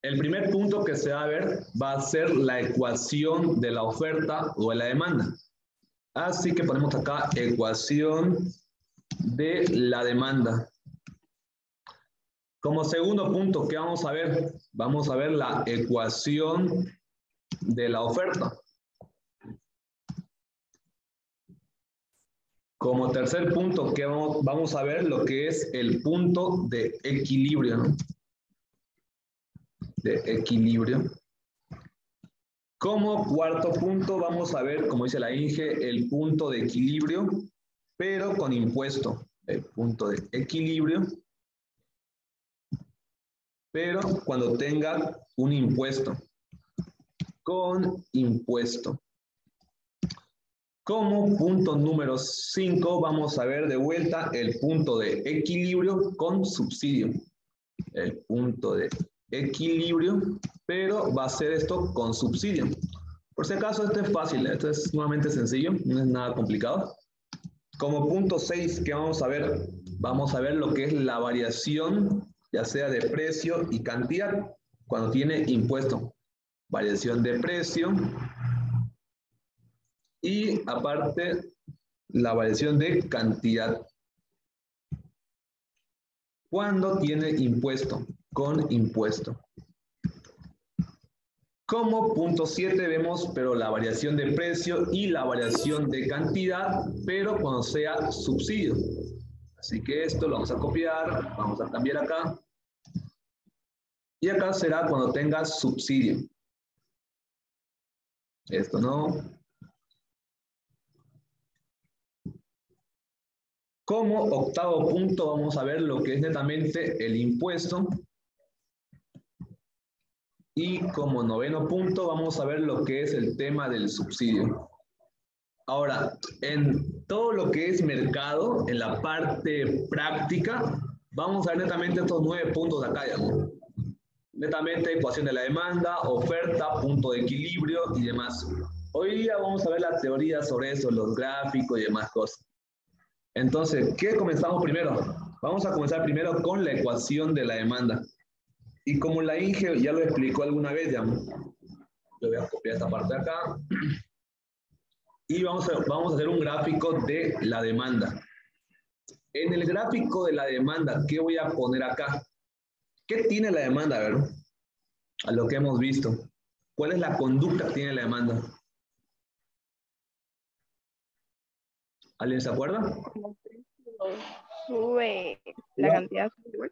el primer punto que se va a ver va a ser la ecuación de la oferta o de la demanda. Así que ponemos acá ecuación de la demanda. Como segundo punto, ¿qué vamos a ver? Vamos a ver la ecuación de la oferta. Como tercer punto, ¿qué vamos a ver? Lo que es el punto de equilibrio, ¿no? De equilibrio. Como cuarto punto, vamos a ver, como dice la Inge, el punto de equilibrio, pero con impuesto. El punto de equilibrio, pero cuando tenga un impuesto. Con impuesto. Como punto número 5, vamos a ver de vuelta el punto de equilibrio con subsidio. El punto de equilibrio, pero va a ser esto con subsidio. Por si acaso, esto es fácil, esto es sumamente sencillo, no es nada complicado. Como punto 6, ¿qué vamos a ver? Vamos a ver lo que es la variación, ya sea de precio y cantidad, cuando tiene impuesto. Variación de precio y aparte la variación de cantidad. Cuando tiene impuesto, con impuesto. Como punto 7 vemos, pero la variación de precio y la variación de cantidad, pero cuando sea subsidio. Así que esto lo vamos a copiar, vamos a cambiar acá. Y acá será cuando tenga subsidio. Esto no. Como octavo punto vamos a ver lo que es netamente el impuesto. Y como noveno punto vamos a ver lo que es el tema del subsidio. Ahora, en todo lo que es mercado, en la parte práctica, vamos a ver netamente estos 9 puntos de acá, digamos. Netamente ecuación de la demanda, oferta, punto de equilibrio y demás. Hoy día vamos a ver la teoría sobre eso, los gráficos y demás cosas. Entonces, ¿qué comenzamos primero? Vamos a comenzar primero con la ecuación de la demanda. Y como la Inge ya lo explicó alguna vez, ya, yo voy a copiar esta parte de acá. Y vamos a hacer un gráfico de la demanda. En el gráfico de la demanda, ¿qué voy a poner acá? ¿Qué tiene la demanda? A ver, a lo que hemos visto. ¿Cuál es la conducta que tiene la demanda? ¿Alguien se acuerda? Sube la cantidad.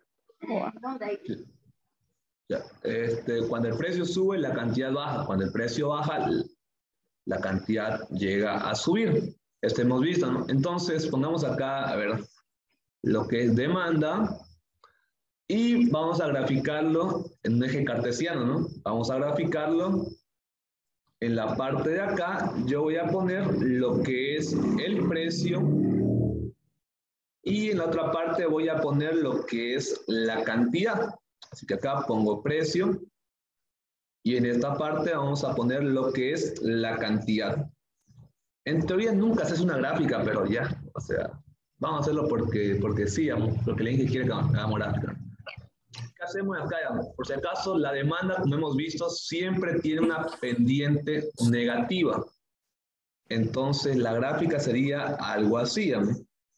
Ya. Cuando el precio sube, la cantidad baja. Cuando el precio baja, la cantidad llega a subir. Esto hemos visto, ¿no? Entonces, pongamos acá, a ver, lo que es demanda y vamos a graficarlo en un eje cartesiano, ¿no? Vamos a graficarlo en la parte de acá. Yo voy a poner lo que es el precio y en la otra parte voy a poner lo que es la cantidad. Así que acá pongo precio y en esta parte vamos a poner lo que es la cantidad. En teoría nunca se hace una gráfica, pero ya, o sea, vamos a hacerlo porque sí, porque la Inge quiere que hagamos gráfica. ¿Qué hacemos acá? Por si acaso, la demanda, como hemos visto, siempre tiene una pendiente negativa. Entonces, la gráfica sería algo así, ¿no?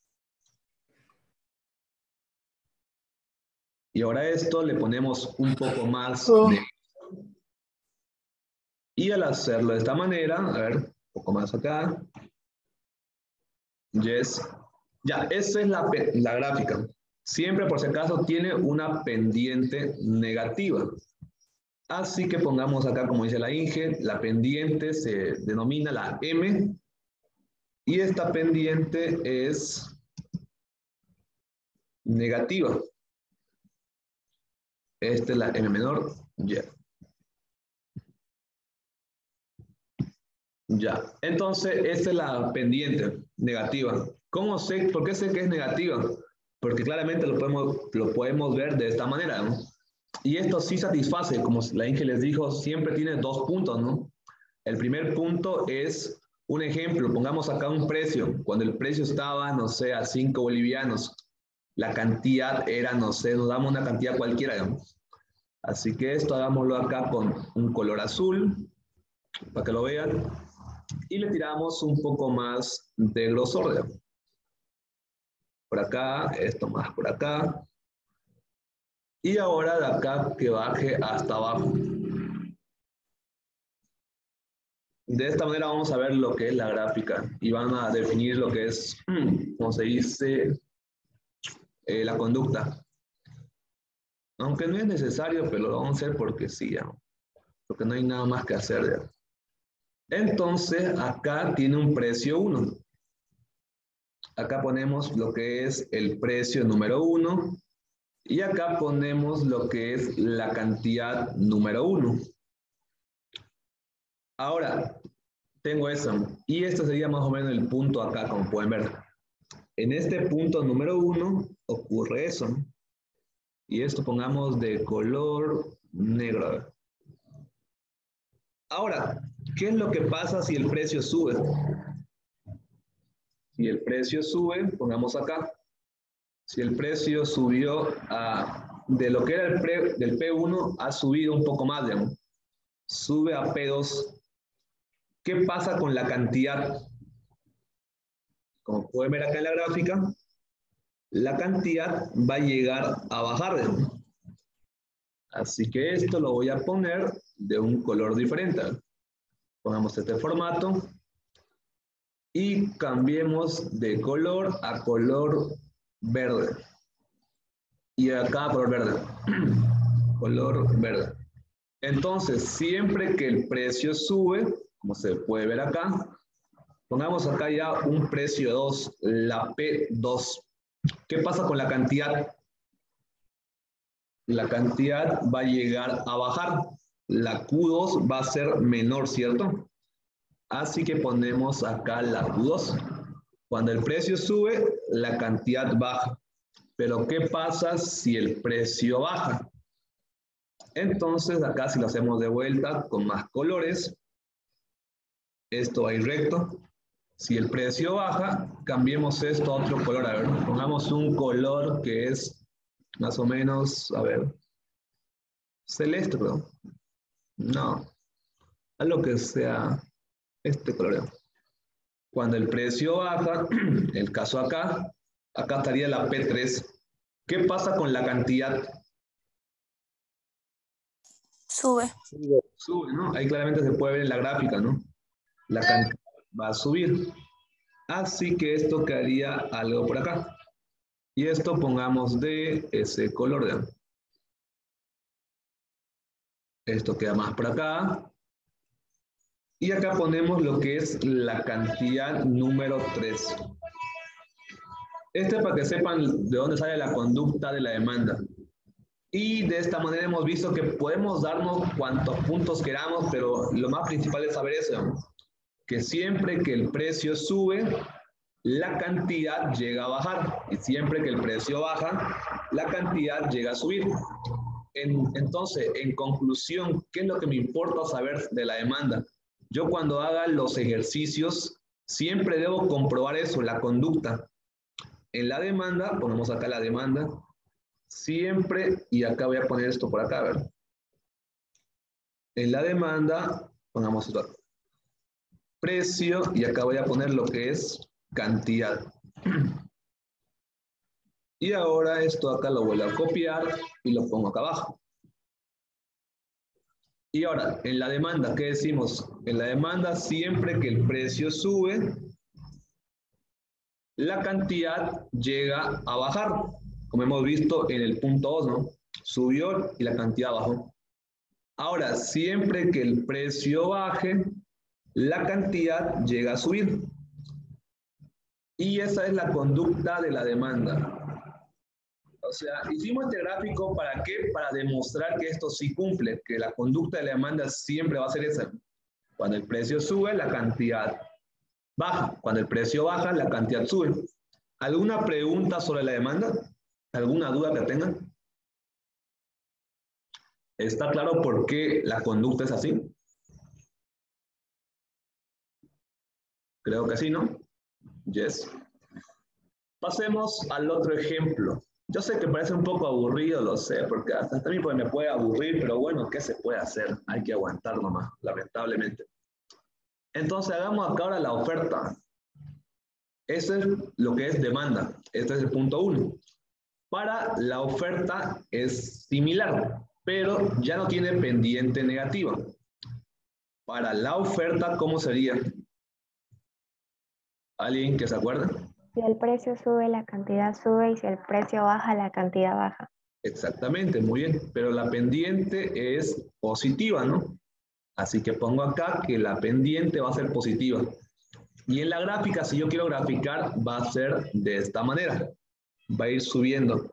Y ahora a esto le ponemos un poco más de... Y al hacerlo de esta manera, a ver, un poco más acá. Yes. Ya, esa es la gráfica. Siempre, por si acaso, tiene una pendiente negativa. Así que pongamos acá, como dice la Inge, la pendiente se denomina la M. Y esta pendiente es negativa. Esta es la M menor. Ya. Ya. Entonces, esta es la pendiente negativa. ¿Cómo sé? ¿Por qué sé que es negativa? Porque claramente lo podemos ver de esta manera, ¿no? Y esto sí satisface, como la Inge les dijo, siempre tiene 2 puntos, ¿no? El primer punto es un ejemplo, pongamos acá un precio. Cuando el precio estaba, no sé, a 5 bolivianos, la cantidad era, no sé, nos damos una cantidad cualquiera, digamos. Así que esto hagámoslo acá con un color azul, para que lo vean. Y le tiramos un poco más de grosor, digamos. Por acá, esto más por acá. Y ahora de acá que baje hasta abajo. De esta manera vamos a ver lo que es la gráfica y van a definir lo que es, como se dice, la conducta. Aunque no es necesario, pero lo vamos a hacer porque sí, ya, porque no hay nada más que hacer. Ya. Entonces, acá tiene un precio 1. Acá ponemos lo que es el precio número 1 y acá ponemos lo que es la cantidad número 1. Ahora, tengo eso y este sería más o menos el punto acá, como pueden ver. En este punto número 1 ocurre eso. Y esto pongamos de color negro. Ahora, ¿qué es lo que pasa si el precio sube? Si el precio sube, pongamos acá. Si el precio subió de lo que era del P1 ha subido un poco más, digamos. Sube a P2. ¿Qué pasa con la cantidad? Como pueden ver acá en la gráfica, la cantidad va a llegar a bajar, digamos. Así que esto lo voy a poner de un color diferente. Pongamos este formato y cambiemos de color a color verde. Y acá a color verde. Color verde. Entonces, siempre que el precio sube, como se puede ver acá, pongamos acá ya un precio 2, la P2. ¿Qué pasa con la cantidad? La cantidad va a llegar a bajar. La Q2 va a ser menor, ¿cierto? Así que ponemos acá la Q2. Cuando el precio sube, la cantidad baja. Pero ¿qué pasa si el precio baja? Entonces acá si lo hacemos de vuelta con más colores, esto va a ir recto. Si el precio baja, cambiemos esto a otro color. A ver, pongamos un color que es más o menos, a ver, celeste, perdón. No, algo que sea este color. Cuando el precio baja, el caso acá, acá estaría la P3. ¿Qué pasa con la cantidad? Sube. Sube, ¿no? Ahí claramente se puede ver en la gráfica, ¿no? La cantidad va a subir. Así que esto quedaría algo por acá. Y esto pongamos de ese color de. Esto queda más por acá. Y acá ponemos lo que es la cantidad número 3. Este es para que sepan de dónde sale la conducta de la demanda. Y de esta manera hemos visto que podemos darnos cuantos puntos queramos, pero lo más principal es saber eso, que siempre que el precio sube, la cantidad llega a bajar. Y siempre que el precio baja, la cantidad llega a subir. Entonces, en conclusión, ¿qué es lo que me importa saber de la demanda? Yo cuando haga los ejercicios, siempre debo comprobar eso, la conducta. En la demanda, ponemos acá la demanda, siempre, y acá voy a poner esto por acá, a ver. En la demanda, pongamos esto, precio, y acá voy a poner lo que es cantidad. Y ahora esto acá lo vuelvo a copiar y lo pongo acá abajo. Y ahora, en la demanda, ¿qué decimos? En la demanda, siempre que el precio sube, la cantidad llega a bajar, como hemos visto en el punto 2, ¿no? Subió y la cantidad bajó. Ahora, siempre que el precio baje, la cantidad llega a subir. Y esa es la conducta de la demanda. O sea, hicimos este gráfico ¿para qué? Para demostrar que esto sí cumple, que la conducta de la demanda siempre va a ser esa. Cuando el precio sube, la cantidad baja. Cuando el precio baja, la cantidad sube. ¿Alguna pregunta sobre la demanda? ¿Alguna duda que tengan? ¿Está claro por qué la conducta es así? Creo que sí, ¿no? Yes. Pasemos al otro ejemplo. Yo sé que parece un poco aburrido, lo sé, porque hasta a mí pues, me puede aburrir, pero bueno, ¿qué se puede hacer? Hay que aguantar nomás, lamentablemente. Entonces hagamos acá ahora la oferta. Eso es lo que es demanda. Este es el punto 1. Para la oferta es similar, pero ya no tiene pendiente negativa. Para la oferta, ¿cómo sería? ¿Alguien que se acuerda? Si el precio sube, la cantidad sube, y si el precio baja, la cantidad baja. Exactamente, muy bien. Pero la pendiente es positiva, ¿no? Así que pongo acá que la pendiente va a ser positiva. Y en la gráfica, si yo quiero graficar, va a ser de esta manera. Va a ir subiendo.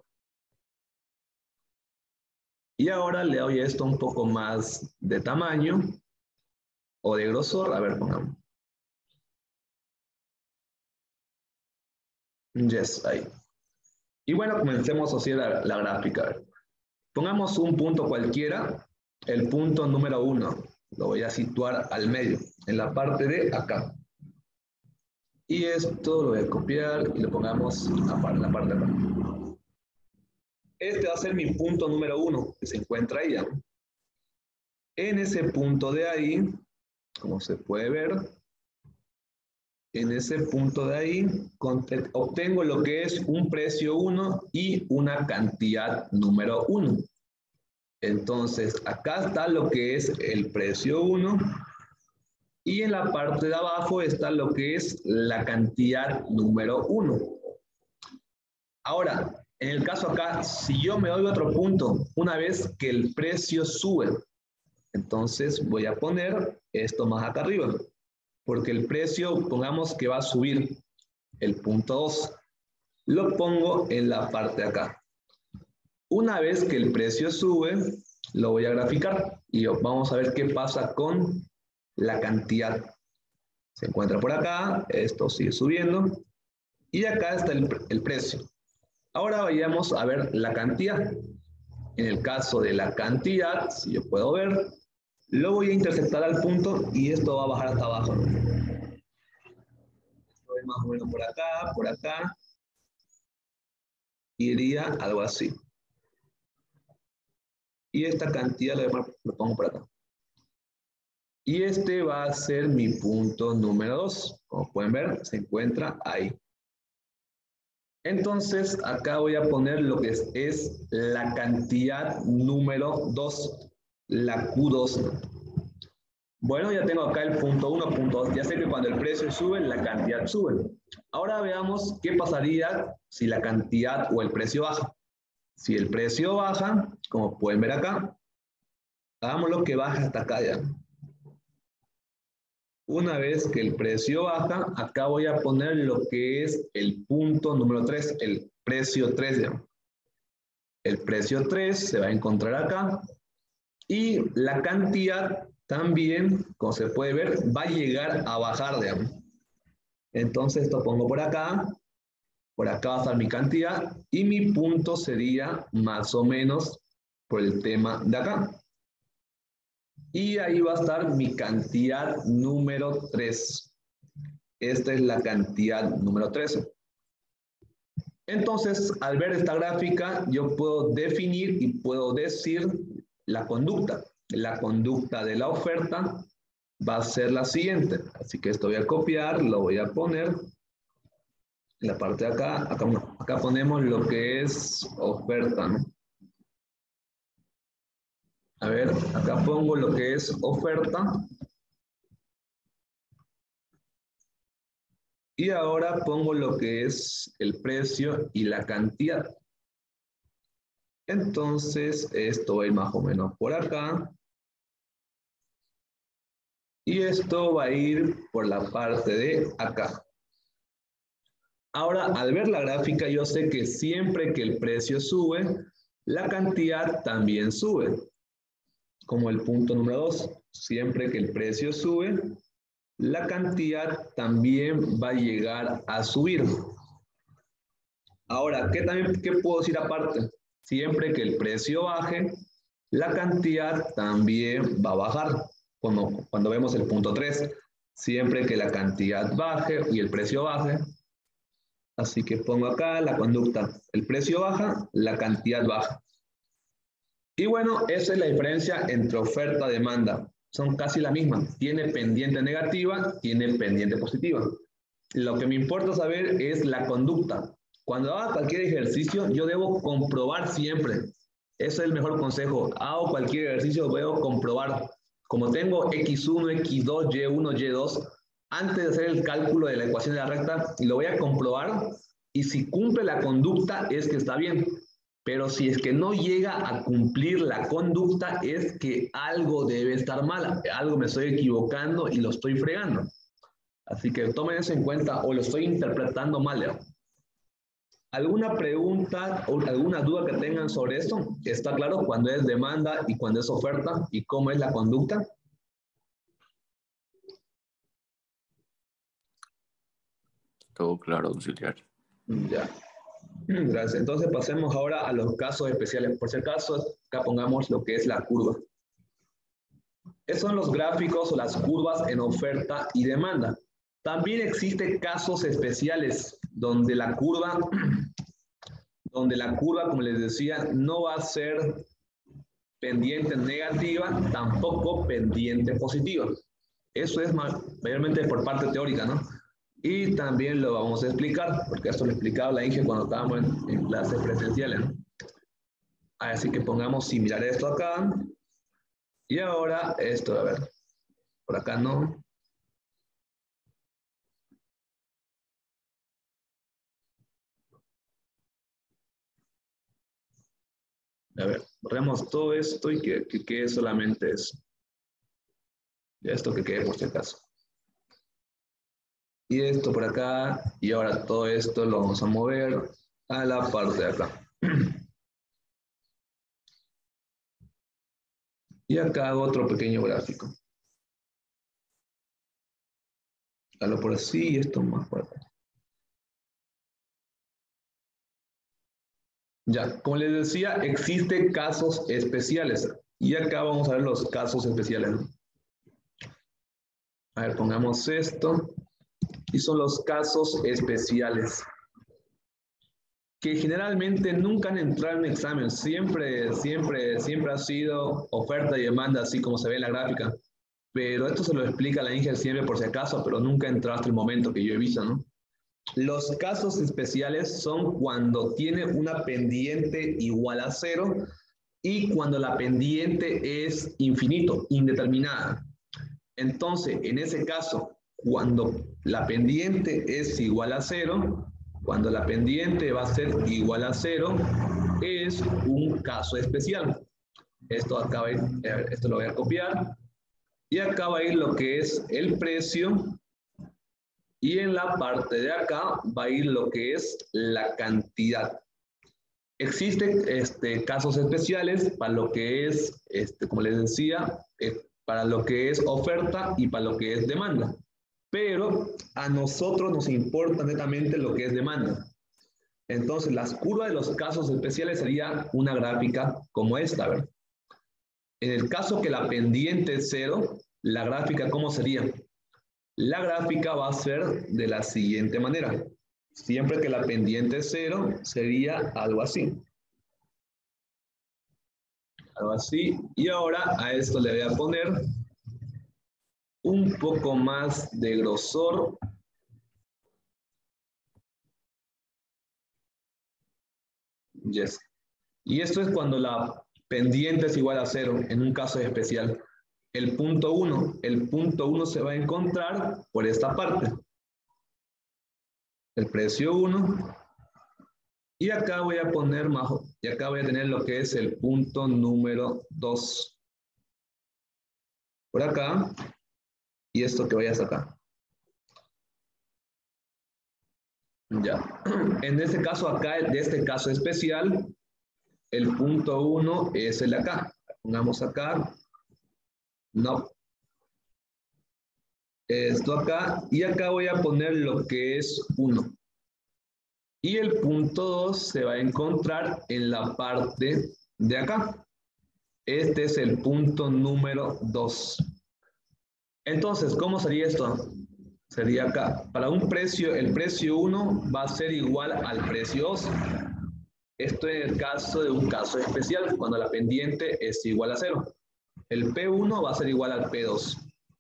Y ahora le doy esto un poco más de tamaño o de grosor. A ver, pongamos. Yes, ahí. Y bueno, comencemos a hacer la gráfica. A ver. Pongamos un punto cualquiera, el punto número 1. Lo voy a situar al medio, en la parte de acá. Y esto lo voy a copiar y lo pongamos en la parte de acá. Este va a ser mi punto número 1, que se encuentra ahí. ¿No? En ese punto de ahí, como se puede ver, en ese punto de ahí obtengo lo que es un precio 1 y una cantidad número 1. Entonces, acá está lo que es el precio 1 y en la parte de abajo está lo que es la cantidad número 1. Ahora, en el caso acá, si yo me doy otro punto, una vez que el precio sube, entonces voy a poner esto más acá arriba, porque el precio, pongamos que va a subir el punto 2. Lo pongo en la parte de acá. Una vez que el precio sube, lo voy a graficar y vamos a ver qué pasa con la cantidad. Se encuentra por acá, esto sigue subiendo y acá está el precio. Ahora vayamos a ver la cantidad. En el caso de la cantidad, si yo puedo ver, lo voy a interceptar al punto y esto va a bajar hasta abajo. Esto es más o menos por acá, iría algo así. Y esta cantidad lo pongo por acá. Y este va a ser mi punto número 2. Como pueden ver, se encuentra ahí. Entonces, acá voy a poner lo que es la cantidad número 2, la Q2. Bueno, ya tengo acá el punto 1, punto 2. Ya sé que cuando el precio sube, la cantidad sube. Ahora veamos qué pasaría si la cantidad o el precio baja. Si el precio baja, como pueden ver acá, hagamos lo que baja hasta acá ya. Una vez que el precio baja, acá voy a poner lo que es el punto número 3, el precio 3. Ya. El precio 3 se va a encontrar acá y la cantidad también, como se puede ver, va a llegar a bajar. Digamos. Entonces esto pongo por acá va a estar mi cantidad y mi punto sería más o menos por el tema de acá. Y ahí va a estar mi cantidad número 3. Esta es la cantidad número 13. Entonces, al ver esta gráfica, yo puedo definir y puedo decir la conducta. La conducta de la oferta va a ser la siguiente. Así que esto voy a copiar, lo voy a poner en la parte de acá. Acá ponemos lo que es oferta, ¿no? A ver, acá pongo lo que es oferta. Y ahora pongo lo que es el precio y la cantidad. Entonces, esto va a ir más o menos por acá. Y esto va a ir por la parte de acá. Ahora, al ver la gráfica, yo sé que siempre que el precio sube, la cantidad también sube. Como el punto número 2. Siempre que el precio sube, la cantidad también va a llegar a subir. Ahora, ¿qué puedo decir aparte? Siempre que el precio baje, la cantidad también va a bajar. Cuando vemos el punto 3, siempre que la cantidad baje y el precio baje, Así que pongo acá la conducta. El precio baja, la cantidad baja. Y bueno, esa es la diferencia entre oferta y demanda. Son casi la misma. Tiene pendiente negativa, tiene pendiente positiva. Lo que me importa saber es la conducta. Cuando haga cualquier ejercicio, yo debo comprobar siempre. Ese es el mejor consejo. Hago cualquier ejercicio, debo comprobar. Como tengo x1, x2, y1, y2, antes de hacer el cálculo de la ecuación de la recta, lo voy a comprobar y si cumple la conducta es que está bien. Pero si es que no llega a cumplir la conducta, es que algo debe estar mal, algo me estoy equivocando y lo estoy fregando. Así que tomen eso en cuenta o lo estoy interpretando mal, Leo. ¿Alguna pregunta o alguna duda que tengan sobre esto? ¿Está claro cuando es demanda y cuando es oferta y cómo es la conducta? Todo claro, auxiliar. Ya. Gracias. Entonces pasemos ahora a los casos especiales. Por si acaso, acá pongamos lo que es la curva. Esos son los gráficos o las curvas en oferta y demanda. También existen casos especiales donde la curva, como les decía, no va a ser pendiente negativa, tampoco pendiente positiva. Eso es mayormente por parte teórica, ¿no? Y también lo vamos a explicar, porque esto lo explicaba la Inge cuando estábamos en clases presenciales, ¿no? Así que pongamos similar esto acá. Y ahora esto, a ver, por acá no. A ver, borremos todo esto y que quede solamente eso. Y esto que quede por si acaso. Y esto por acá. Y ahora todo esto lo vamos a mover a la parte de acá. Y acá hago otro pequeño gráfico. Hágalo por así y esto más por acá. Ya, como les decía, existen casos especiales. Y acá vamos a ver los casos especiales, ¿no? A ver, pongamos esto. Y son los casos especiales. Que generalmente nunca han entrado en examen. Siempre ha sido oferta y demanda, así como se ve en la gráfica. Pero esto se lo explica la Inge siempre por si acaso, pero nunca ha entrado hasta el momento que yo he visto, ¿no? Los casos especiales son cuando tiene una pendiente igual a 0 y cuando la pendiente es infinito, indeterminada. Entonces, en ese caso, cuando la pendiente es igual a 0, cuando la pendiente va a ser igual a 0, es un caso especial. Esto lo voy a copiar. Y acá va a ir lo que es el precio. Y en la parte de acá va a ir lo que es la cantidad. Existen casos especiales para lo que es, como les decía, para lo que es oferta y para lo que es demanda. Pero a nosotros nos importa netamente lo que es demanda. Entonces, las curvas de los casos especiales sería una gráfica como esta, ¿verdad? En el caso que la pendiente es 0, la gráfica, ¿cómo sería? La gráfica va a ser de la siguiente manera. Siempre que la pendiente es 0, sería algo así. Algo así. Y ahora a esto le voy a poner un poco más de grosor. Yes. Y esto es cuando la pendiente es igual a 0, en un caso especial. El punto 1 se va a encontrar por esta parte. El precio 1. Y acá voy a poner y acá voy a tener lo que es el punto número 2. Por acá. Y esto que voy a sacar. Ya. En este caso acá, de este caso especial, el punto 1 es el de acá. Pongamos acá. No. Esto acá. Y acá voy a poner lo que es 1. Y el punto 2 se va a encontrar en la parte de acá. Este es el punto número 2. Entonces, ¿cómo sería esto? sería acá. Para un precio, el precio 1 va a ser igual al precio 2. Esto en el caso de un caso especial, cuando la pendiente es igual a 0. El P1 va a ser igual al P2.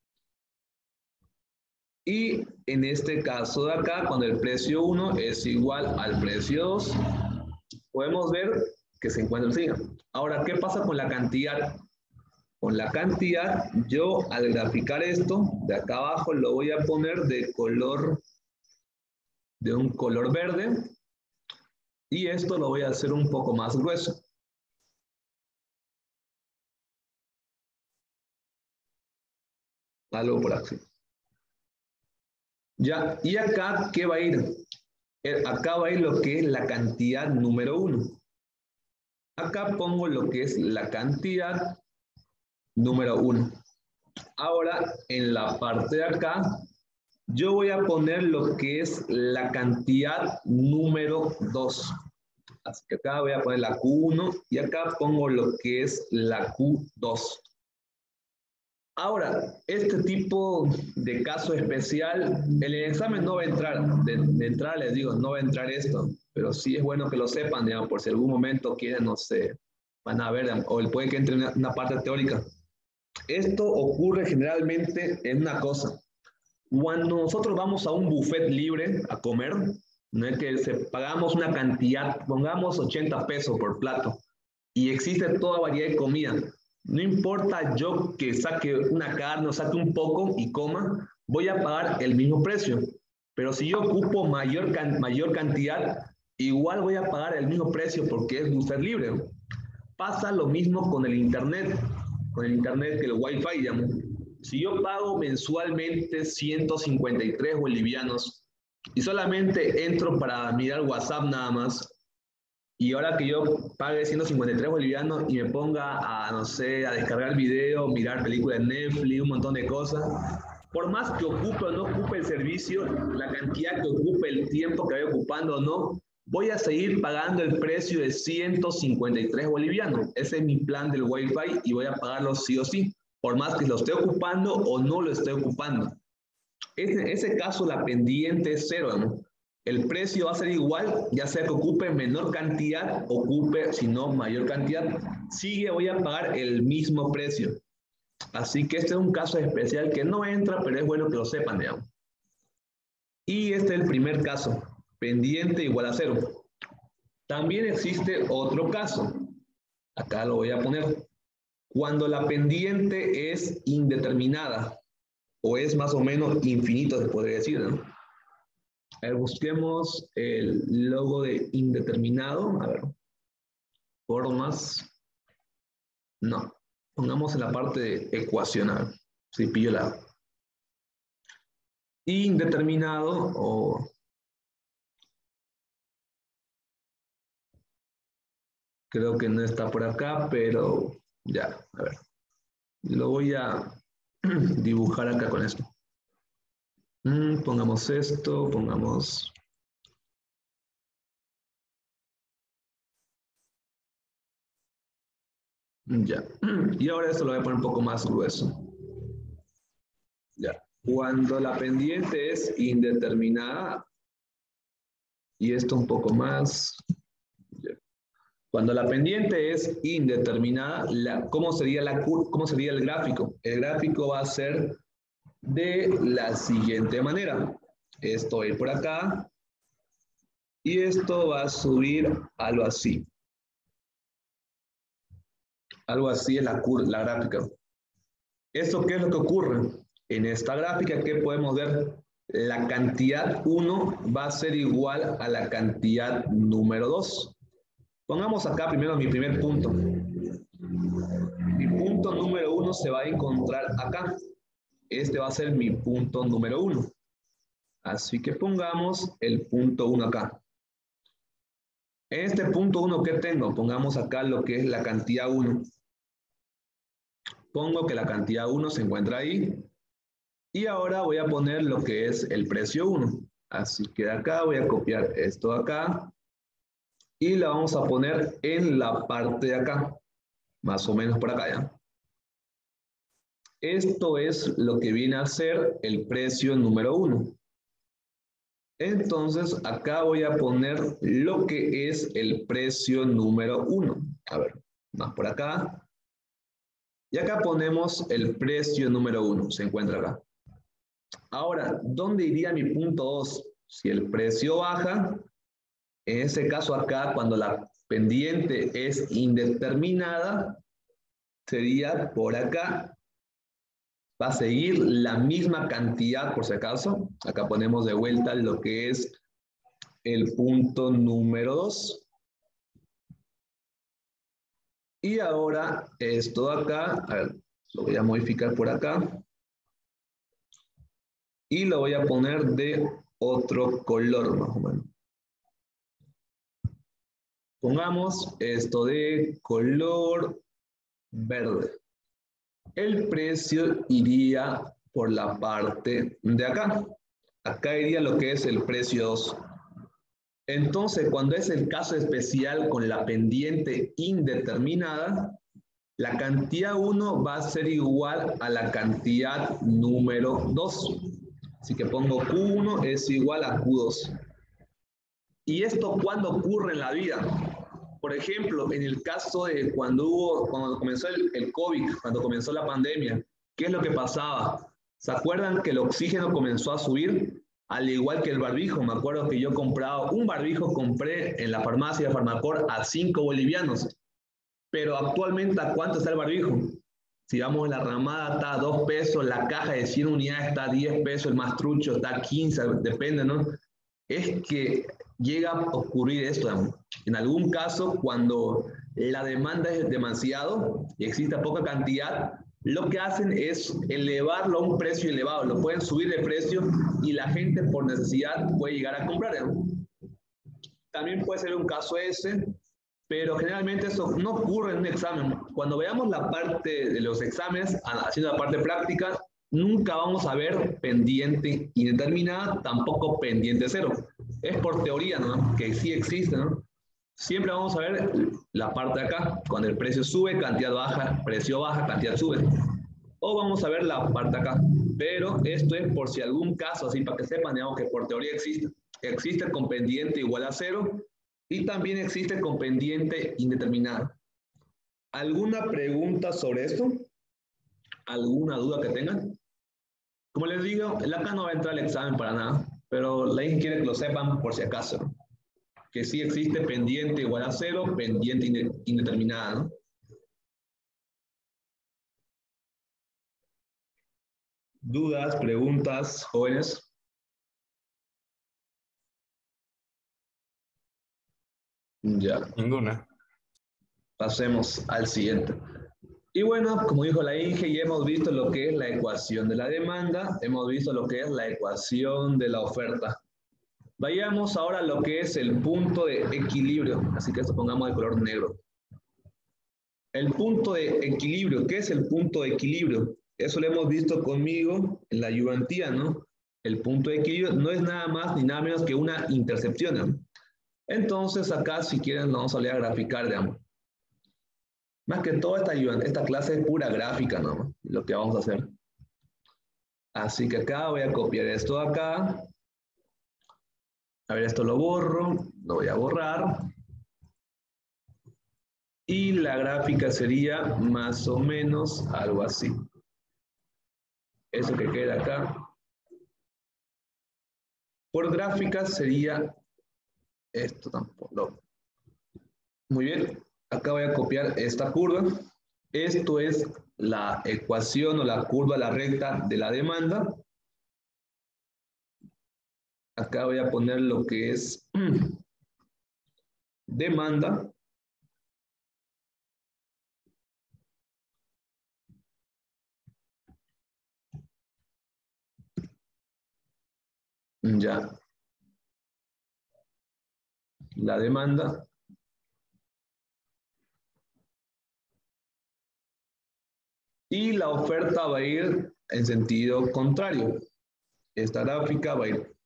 Y en este caso de acá, cuando el precio 1 es igual al precio 2, podemos ver que se encuentra el signo. Ahora, ¿qué pasa con la cantidad? Con la cantidad, yo al graficar esto, de acá abajo lo voy a poner de un color verde, y esto lo voy a hacer un poco más grueso. Algo por aquí. Ya, y acá, ¿qué va a ir? Acá va a ir lo que es la cantidad número 1. Acá pongo lo que es la cantidad número 1. Ahora, en la parte de acá, yo voy a poner lo que es la cantidad número 2. Así que acá voy a poner la Q1 y acá pongo lo que es la Q2. Ahora, este tipo de caso especial, en el examen no va a entrar. De entrada les digo, no va a entrar esto. Pero sí es bueno que lo sepan, digamos, por si algún momento quieren, no sé, van a ver, o puede que entre una parte teórica. Esto ocurre generalmente en una cosa. Cuando nosotros vamos a un buffet libre a comer, no es que pagamos una cantidad, pongamos 80 pesos por plato, y existe toda variedad de comida. No importa yo que saque una carne o saque un poco y coma, voy a pagar el mismo precio. Pero si yo ocupo mayor cantidad, igual voy a pagar el mismo precio porque es buffet libre. Pasa lo mismo con el internet que el wifi, digamos. Si yo pago mensualmente 153 bolivianos y solamente entro para mirar WhatsApp nada más, y ahora que yo pague 153 bolivianos y me ponga a, no sé, a descargar video, mirar películas de Netflix, un montón de cosas, por más que ocupe o no ocupe el servicio, la cantidad que ocupe, el tiempo que vaya ocupando o no, voy a seguir pagando el precio de 153 bolivianos. Ese es mi plan del Wi-Fi y voy a pagarlo sí o sí, por más que lo esté ocupando o no lo esté ocupando. En ese caso, la pendiente es 0, ¿no? El precio va a ser igual, ya sea que ocupe menor cantidad, ocupe, si no, mayor cantidad, voy a pagar el mismo precio. Así que este es un caso especial que no entra, pero es bueno que lo sepan, digamos. Y este es el primer caso, pendiente igual a 0. También existe otro caso, acá lo voy a poner, cuando la pendiente es indeterminada, o es más o menos infinito, se podría decir, ¿no? A ver, busquemos el logo de indeterminado. A ver, formas. No, pongamos en la parte de ecuacional. Si pillo la indeterminado o creo que no está por acá, pero ya, a ver. Lo voy a dibujar acá con esto. Pongamos esto, pongamos... Ya. Y ahora esto lo voy a poner un poco más grueso. Ya. Cuando la pendiente es indeterminada, y esto un poco más... Ya. Cuando la pendiente es indeterminada, ¿cómo sería el gráfico? El gráfico va a ser de la siguiente manera. Esto va a ir por acá, y esto va a subir algo así. Algo así es la gráfica. ¿Esto qué es lo que ocurre? En esta gráfica, ¿qué podemos ver? La cantidad 1 va a ser igual a la cantidad número 2. Pongamos acá primero mi primer punto. Mi punto número 1 se va a encontrar acá. Este va a ser mi punto número 1. Así que pongamos el punto 1 acá. En este punto 1, ¿qué tengo? Pongamos acá lo que es la cantidad 1. Pongo que la cantidad 1 se encuentra ahí. Y ahora voy a poner lo que es el precio 1. Así que de acá voy a copiar esto de acá. Y la vamos a poner en la parte de acá. Más o menos por acá, ¿ya? Esto es lo que viene a ser el precio número 1. Entonces, acá voy a poner lo que es el precio número 1. A ver, más por acá. Y acá ponemos el precio número 1. Se encuentra acá. Ahora, ¿dónde iría mi punto 2? Si el precio baja, en ese caso acá, cuando la pendiente es indeterminada, sería por acá. Va a seguir la misma cantidad, por si acaso. Acá ponemos de vuelta lo que es el punto número 2. Y ahora esto acá, a ver, lo voy a modificar por acá. Y lo voy a poner de otro color, más o menos. Pongamos esto de color verde. El precio iría por la parte de acá. Acá iría lo que es el precio 2. Entonces, cuando es el caso especial con la pendiente indeterminada, la cantidad 1 va a ser igual a la cantidad número 2. Así que pongo Q1 es igual a Q2. ¿Y esto cuándo ocurre en la vida? Por ejemplo, en el caso de cuando comenzó el COVID, cuando comenzó la pandemia, ¿qué es lo que pasaba? ¿Se acuerdan que el oxígeno comenzó a subir? Al igual que el barbijo. Me acuerdo que yo compraba un barbijo, compré en la farmacia Farmacor a 5 bolivianos. Pero actualmente, ¿a cuánto está el barbijo? Si vamos en la ramada, está a 2 pesos, la caja de 100 unidades está a 10 pesos, el más trucho está a 15, depende, ¿no? Es que llega a ocurrir esto, ¿no? En algún caso, cuando la demanda es demasiado y existe poca cantidad, lo que hacen es elevarlo a un precio elevado, lo pueden subir de precio y la gente por necesidad puede llegar a comprar, ¿no? También puede ser un caso ese, pero generalmente eso no ocurre en un examen. Cuando veamos la parte de los exámenes, haciendo la parte práctica, nunca vamos a ver pendiente indeterminada, tampoco pendiente cero. Es por teoría, ¿no? Que sí existe, ¿no? Siempre vamos a ver la parte de acá. Cuando el precio sube, cantidad baja, precio baja, cantidad sube. O vamos a ver la parte de acá. Pero esto es por si algún caso, así para que sepan, digamos que por teoría existe. Existe con pendiente igual a cero y también existe con pendiente indeterminada. ¿Alguna pregunta sobre esto? ¿Alguna duda que tengan? Como les digo, el acá no va a entrar al examen para nada, pero la INGE quiere que lo sepan por si acaso, ¿no? Que sí existe pendiente igual a cero, pendiente indeterminada, ¿no? ¿Dudas, preguntas, jóvenes? Ya. Ninguna. Pasemos al siguiente. Y bueno, como dijo la Inge, ya hemos visto lo que es la ecuación de la demanda, hemos visto lo que es la ecuación de la oferta. Vayamos ahora a lo que es el punto de equilibrio, así que esto pongamos de color negro. El punto de equilibrio, ¿qué es el punto de equilibrio? Eso lo hemos visto conmigo en la ayudantía, ¿no? El punto de equilibrio no es nada más ni nada menos que una intercepción, ¿no? Entonces acá, si quieren, lo vamos a leer a graficar, digamos. Más que todo, esta clase es pura gráfica, ¿no? Lo que vamos a hacer. Así que acá voy a copiar esto acá. A ver, esto lo borro. Lo voy a borrar. Y la gráfica sería más o menos algo así. Eso que queda acá. Por gráfica sería esto tampoco. No. Muy bien. Acá voy a copiar esta curva. Esto es la ecuación o la curva, la recta de la demanda. Acá voy a poner lo que es demanda. Ya. La demanda. Y la oferta va a ir en sentido contrario. Esta gráfica va a ir.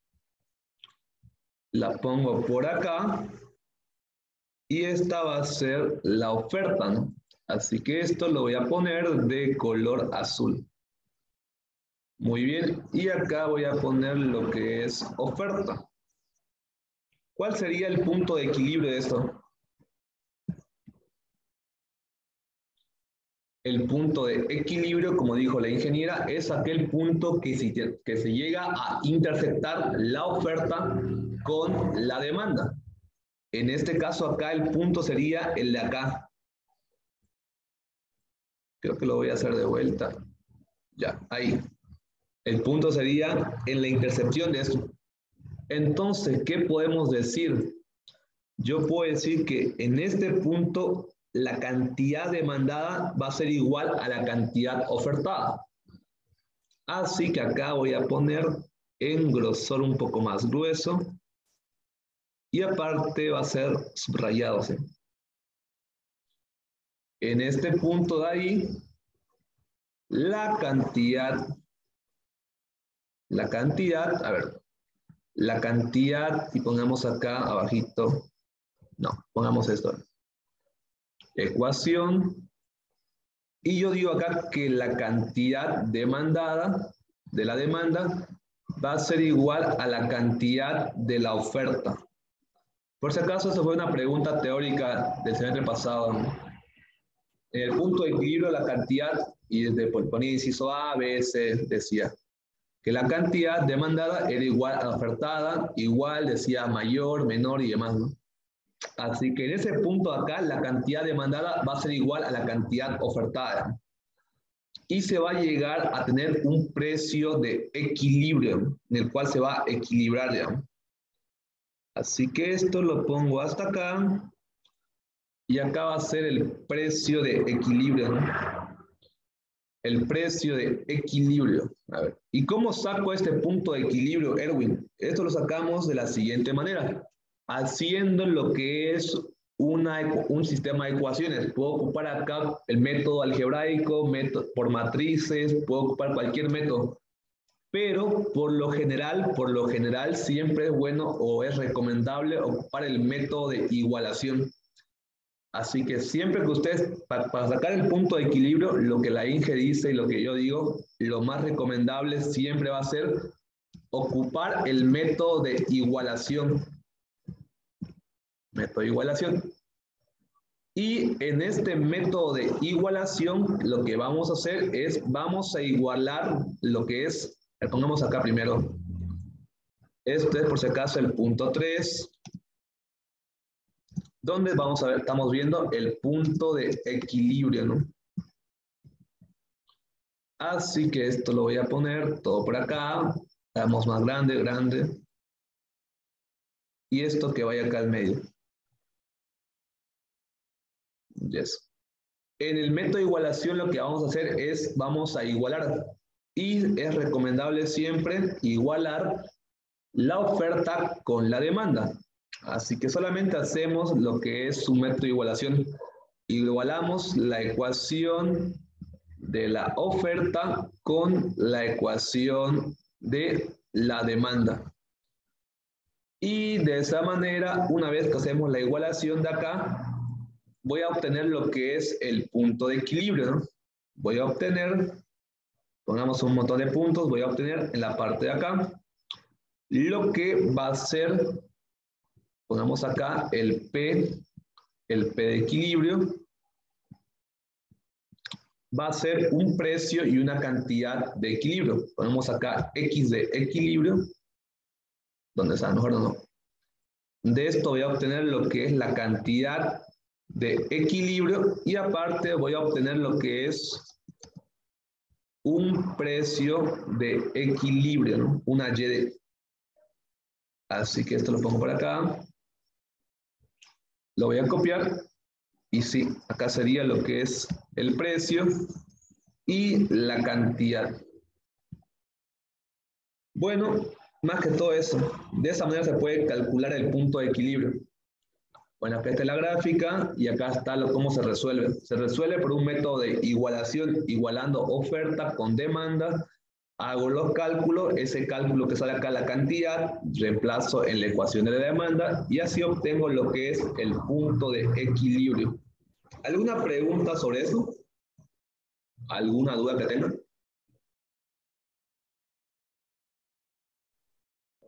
La pongo por acá. Y esta va a ser la oferta, ¿no? Así que esto lo voy a poner de color azul. Muy bien, y acá voy a poner lo que es oferta. ¿Cuál sería el punto de equilibrio de esto? El punto de equilibrio, como dijo la ingeniera, es aquel punto que se llega a intersectar la oferta con la demanda. En este caso acá el punto sería el de acá. Creo que lo voy a hacer de vuelta. Ya, ahí. El punto sería en la intersección de esto. Entonces, ¿qué podemos decir? Yo puedo decir que en este punto la cantidad demandada va a ser igual a la cantidad ofertada. Así que acá voy a poner en grosor un poco más grueso y aparte va a ser subrayado, ¿sí? En este punto de ahí, la cantidad, a ver, la cantidad, y pongamos acá abajito, no, pongamos esto, ecuación, y yo digo acá que la cantidad demandada, de la demanda, va a ser igual a la cantidad de la oferta. Por si acaso, esa fue una pregunta teórica del semestre pasado, ¿no? En el punto de equilibrio, la cantidad, y desde ponía inciso A, B, C, decía que la cantidad demandada era igual a la ofertada, igual, decía mayor, menor y demás, ¿no? Así que en ese punto acá, la cantidad demandada va a ser igual a la cantidad ofertada. Y se va a llegar a tener un precio de equilibrio, en el cual se va a equilibrar, ¿ya? Así que esto lo pongo hasta acá. Y acá va a ser el precio de equilibrio, ¿no? El precio de equilibrio. A ver, ¿y cómo saco este punto de equilibrio, Erwin? Esto lo sacamos de la siguiente manera. Haciendo lo que es un sistema de ecuaciones. Puedo ocupar acá el método algebraico, método por matrices, puedo ocupar cualquier método. Pero por lo general siempre es bueno o es recomendable ocupar el método de igualación. Así que siempre que ustedes, para sacar el punto de equilibrio, lo que la Inge dice y lo que yo digo, lo más recomendable siempre va a ser ocupar el método de igualación. Método de igualación. Y en este método de igualación, lo que vamos a hacer es, vamos a igualar lo que es, pongamos acá primero, esto es por si acaso el punto 3, donde vamos a ver, estamos viendo el punto de equilibrio, ¿no? Así que esto lo voy a poner todo por acá, hagamos más grande, grande, y esto que vaya acá al medio. Yes. En el método de igualación lo que vamos a hacer es, vamos a igualar, y es recomendable siempre igualar la oferta con la demanda. Así que solamente hacemos lo que es un método de igualación. Igualamos la ecuación de la oferta con la ecuación de la demanda. Y de esa manera, una vez que hacemos la igualación de acá, voy a obtener lo que es el punto de equilibrio, ¿no? Voy a obtener, pongamos un montón de puntos, voy a obtener en la parte de acá lo que va a ser, pongamos acá el P de equilibrio, va a ser un precio y una cantidad de equilibrio. Ponemos acá X de equilibrio, donde está, mejor no. De esto voy a obtener lo que es la cantidad de equilibrio y aparte voy a obtener lo que es un precio de equilibrio, ¿no? Una Y de. Así que esto lo pongo por acá. Lo voy a copiar. Y sí, acá sería lo que es el precio y la cantidad. Bueno, más que todo eso. De esa manera se puede calcular el punto de equilibrio. Bueno, acá está la gráfica y acá está cómo se resuelve. Se resuelve por un método de igualación, igualando oferta con demanda. Hago los cálculos, ese cálculo que sale acá la cantidad, reemplazo en la ecuación de la demanda y así obtengo lo que es el punto de equilibrio. ¿Alguna pregunta sobre eso? ¿Alguna duda que tengan?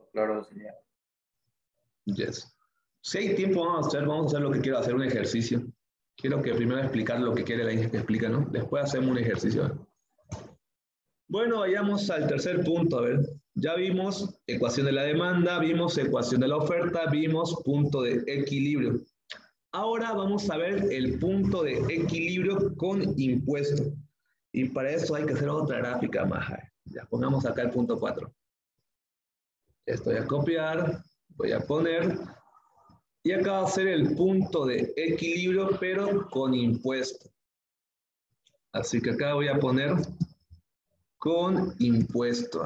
claro, auxiliar. Yes. Si hay tiempo, vamos a hacer lo que quiero, hacer un ejercicio. Quiero que primero explicar lo que quiere la que explica, ¿no? Después hacemos un ejercicio. Bueno, vayamos al tercer punto, a ver. Ya vimos ecuación de la demanda, vimos ecuación de la oferta, vimos punto de equilibrio. Ahora vamos a ver el punto de equilibrio con impuesto. Y para eso hay que hacer otra gráfica más. Ya pongamos acá el punto 4. Esto voy a copiar, voy a poner. Y acá va a ser el punto de equilibrio, pero con impuesto. Así que acá voy a poner con impuesto.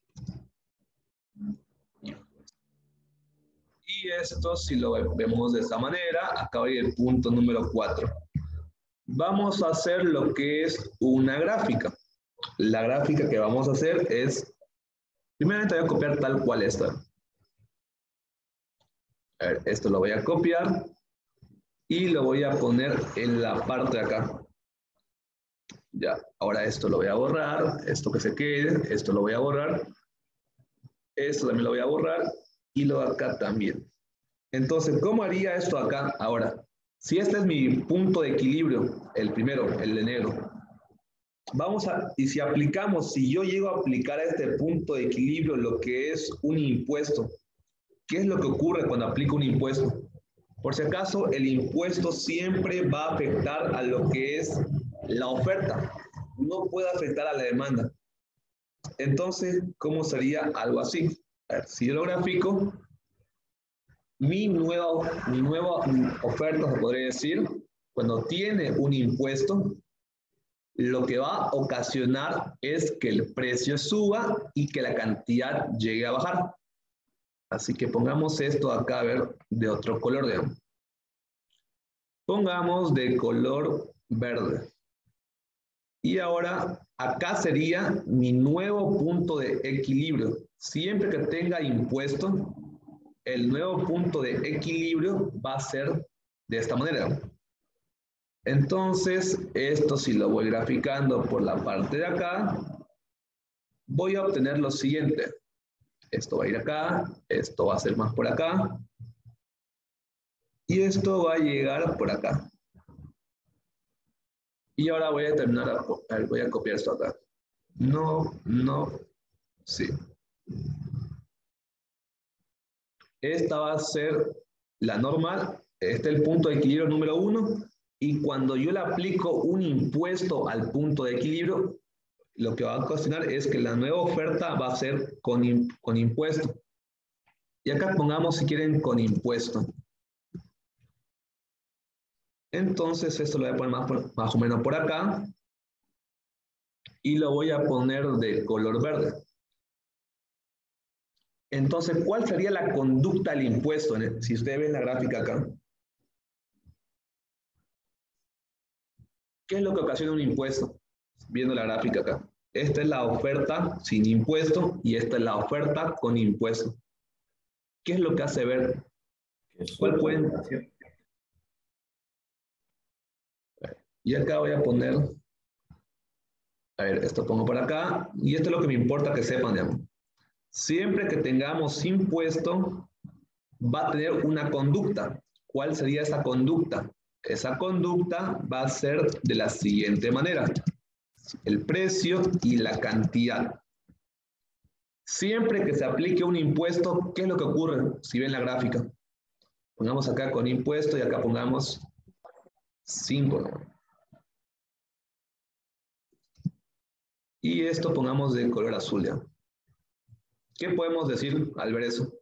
Y esto, si lo vemos de esta manera, acá va el punto número 4. Vamos a hacer lo que es una gráfica. La gráfica que vamos a hacer es, primeramente voy a copiar tal cual esta. A ver, esto lo voy a copiar y lo voy a poner en la parte de acá. Ya, ahora esto lo voy a borrar, esto que se quede, esto lo voy a borrar, esto también lo voy a borrar y lo de acá también. Entonces, ¿cómo haría esto acá? Ahora, si este es mi punto de equilibrio, el primero, el de negro, y si aplicamos, si yo llego a aplicar a este punto de equilibrio lo que es un impuesto, ¿qué es lo que ocurre cuando aplico un impuesto? Por si acaso, el impuesto siempre va a afectar a lo que es la oferta, no puede afectar a la demanda. Entonces, ¿cómo sería algo así? A ver, si yo lo grafico, mi nueva oferta, se podría decir, cuando tiene un impuesto, lo que va a ocasionar es que el precio suba y que la cantidad llegue a bajar. Así que pongamos esto acá, a ver, de otro color, digamos. Pongamos de color verde. Y ahora, acá sería mi nuevo punto de equilibrio. Siempre que tenga impuesto, el nuevo punto de equilibrio va a ser de esta manera. Entonces, esto si lo voy graficando por la parte de acá, voy a obtener lo siguiente. Esto va a ir acá, esto va a ser más por acá, y esto va a llegar por acá. Y ahora voy a terminar, voy a copiar esto acá. No, sí. Esta va a ser la normal, este es el punto de equilibrio número 1, y cuando yo le aplico un impuesto al punto de equilibrio, lo que va a ocasionar es que la nueva oferta va a ser con impuesto. Y acá pongamos, si quieren, con impuesto. Entonces, esto lo voy a poner más o menos por acá. Y lo voy a poner de color verde. Entonces, ¿cuál sería la conducta del impuesto? Si ustedes ven la gráfica acá. ¿Qué es lo que ocasiona un impuesto? Viendo la gráfica acá. Esta es la oferta sin impuesto y esta es la oferta con impuesto. ¿Qué es lo que hace ver? ¿Cuál pueden? Y acá voy a poner, a ver, esto pongo por acá, y esto es lo que me importa que sepan, digamos. Siempre que tengamos impuesto, va a tener una conducta. ¿Cuál sería esa conducta? Esa conducta va a ser de la siguiente manera. El precio y la cantidad. Siempre que se aplique un impuesto, ¿qué es lo que ocurre? Si ven la gráfica. Pongamos acá con impuesto y acá pongamos 5. Y esto pongamos de color azul, ¿ya? ¿Qué podemos decir al ver eso?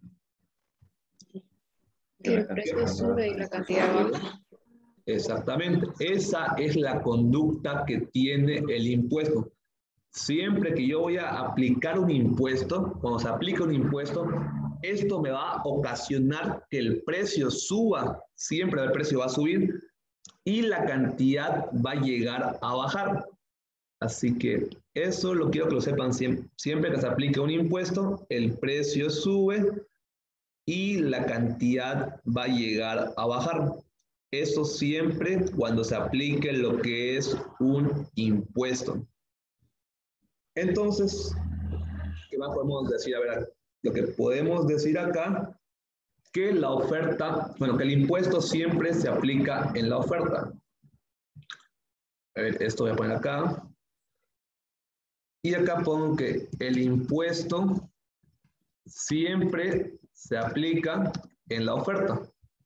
Que el precio sube y la cantidad baja. Exactamente. Esa es la conducta que tiene el impuesto. Siempre que yo voy a aplicar un impuesto, cuando se aplica un impuesto, esto me va a ocasionar que el precio suba. Siempre el precio va a subir y la cantidad va a llegar a bajar. Así que eso lo quiero que lo sepan siempre. Siempre que se aplique un impuesto, el precio sube y la cantidad va a llegar a bajar. Eso siempre cuando se aplique lo que es un impuesto. Entonces, ¿qué más podemos decir? A ver, lo que podemos decir acá, que la oferta, bueno, que el impuesto siempre se aplica en la oferta. A ver, esto voy a poner acá. Y acá pongo que el impuesto siempre se aplica en la oferta.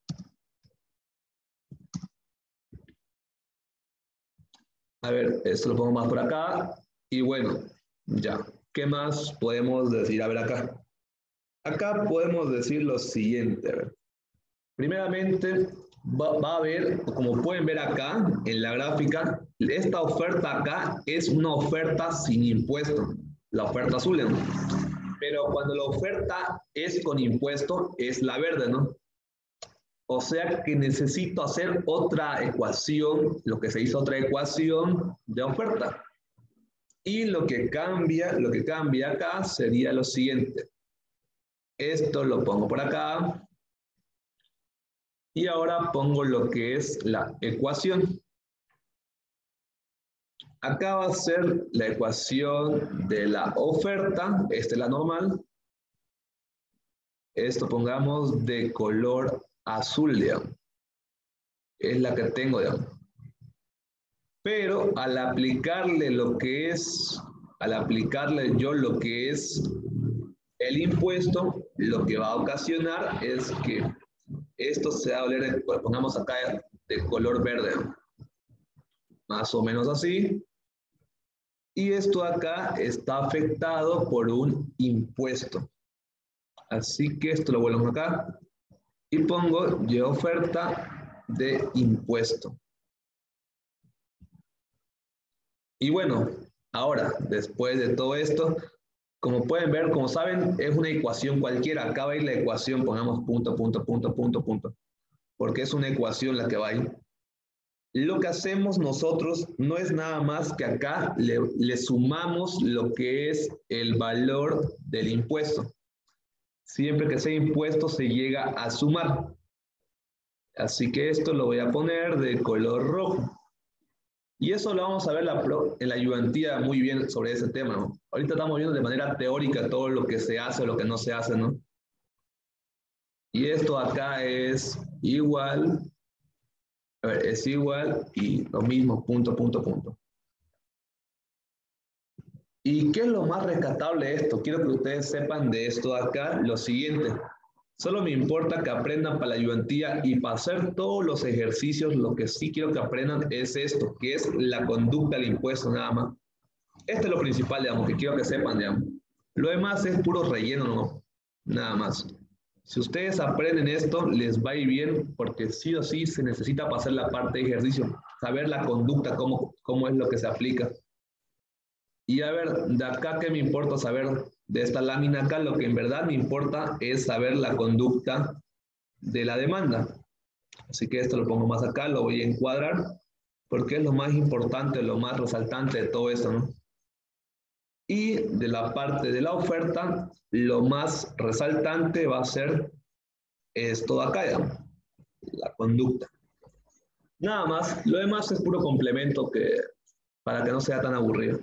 A ver, esto lo pongo más por acá. Y bueno, ya. ¿Qué más podemos decir? A ver acá. Acá podemos decir lo siguiente. A ver. Primeramente, va a haber, como pueden ver acá en la gráfica, esta oferta acá es una oferta sin impuesto, la oferta azul, ¿no? Pero cuando la oferta es con impuesto, es la verde, ¿no? O sea que necesito hacer otra ecuación, lo que se hizo otra ecuación de oferta. Y lo que cambia acá sería lo siguiente. Esto lo pongo por acá. Y ahora pongo lo que es la ecuación. Acá va a ser la ecuación de la oferta. Esta es la normal. Esto pongamos de color azul, digamos. Es la que tengo, digamos. Pero al aplicarle lo que es, al aplicarle yo lo que es el impuesto, lo que va a ocasionar es que esto se va a volver, pongamos acá de color verde, más o menos así. Y esto acá está afectado por un impuesto. Así que esto lo vuelvo acá y pongo y oferta de impuesto. Y bueno, ahora, después de todo esto, como pueden ver, como saben, es una ecuación cualquiera. Acá va a ir la ecuación, pongamos punto, punto, punto, punto, punto. Porque es una ecuación la que va ahí. Lo que hacemos nosotros no es nada más que acá le sumamos lo que es el valor del impuesto. Siempre que sea impuesto se llega a sumar. Así que esto lo voy a poner de color rojo. Y eso lo vamos a ver en la ayudantía muy bien sobre ese tema, ¿no? Ahorita estamos viendo de manera teórica todo lo que se hace o lo que no se hace, ¿no? Y esto acá es igual, a ver, es igual y lo mismo, punto, punto, punto. ¿Y qué es lo más rescatable de esto? Quiero que ustedes sepan de esto acá lo siguiente. Solo me importa que aprendan para la ayudantía y para hacer todos los ejercicios, lo que sí quiero que aprendan es esto, que es la conducta del impuesto nada más. Esto es lo principal, digamos, que quiero que sepan, digamos. Lo demás es puro relleno, ¿no? Nada más. Si ustedes aprenden esto, les va a ir bien, porque sí o sí se necesita para hacer la parte de ejercicio, saber la conducta, cómo es lo que se aplica. Y a ver, de acá, ¿qué me importa saber? De esta lámina acá, lo que en verdad me importa es saber la conducta de la demanda. Así que esto lo pongo más acá, lo voy a encuadrar, porque es lo más importante, lo más resaltante de todo esto, ¿no? Y de la parte de la oferta, lo más resaltante va a ser esto de acá, digamos, la conducta. Nada más, lo demás es puro complemento para que no sea tan aburrido.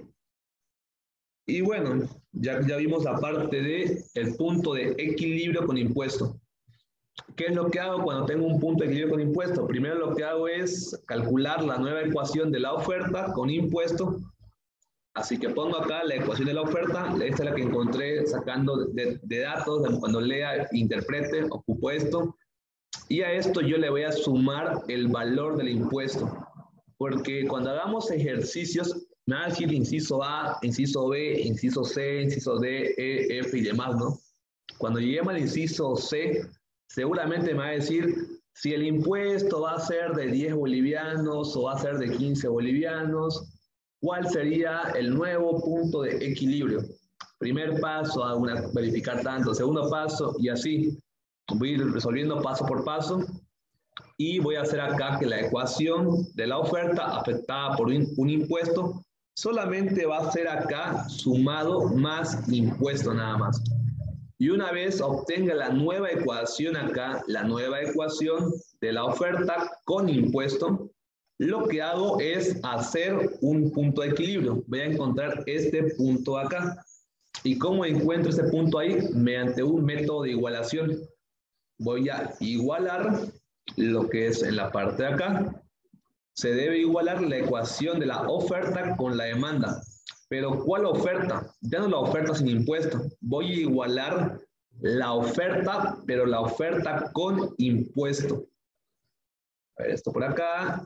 Y bueno, ya vimos la parte del punto de equilibrio con impuesto. ¿Qué es lo que hago cuando tengo un punto de equilibrio con impuesto? Primero lo que hago es calcular la nueva ecuación de la oferta con impuesto. Así que pongo acá la ecuación de la oferta. Esta es la que encontré sacando de datos. Cuando lea, interprete, ocupo esto. Y a esto yo le voy a sumar el valor del impuesto. Porque cuando hagamos ejercicios, me va a decir inciso A, inciso B, inciso C, inciso D, E, F y demás, ¿no? Cuando lleguemos al inciso C, seguramente me va a decir si el impuesto va a ser de 10 bolivianos o va a ser de 15 bolivianos, ¿cuál sería el nuevo punto de equilibrio? Primer paso, verificar tanto, segundo paso y así. Voy a ir resolviendo paso por paso. Y voy a hacer acá que la ecuación de la oferta afectada por un impuesto solamente va a ser acá sumado más impuesto nada más. Y una vez obtenga la nueva ecuación acá, la nueva ecuación de la oferta con impuesto, lo que hago es hacer un punto de equilibrio. Voy a encontrar este punto acá. ¿Y cómo encuentro ese punto ahí? Mediante un método de igualación. Voy a igualar lo que es en la parte de acá. Se debe igualar la ecuación de la oferta con la demanda. Pero ¿cuál oferta? Ya no la oferta sin impuesto. Voy a igualar la oferta, pero la oferta con impuesto. A ver, esto por acá.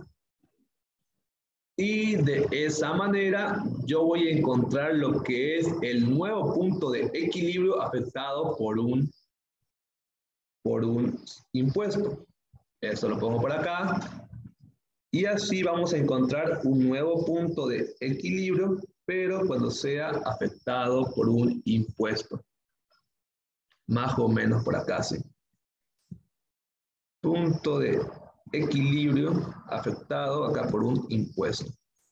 Y de esa manera yo voy a encontrar lo que es el nuevo punto de equilibrio afectado por un impuesto. Esto lo pongo por acá. Y así vamos a encontrar un nuevo punto de equilibrio, pero cuando sea afectado por un impuesto. Más o menos por acá, sí. Punto de equilibrio afectado acá por un impuesto.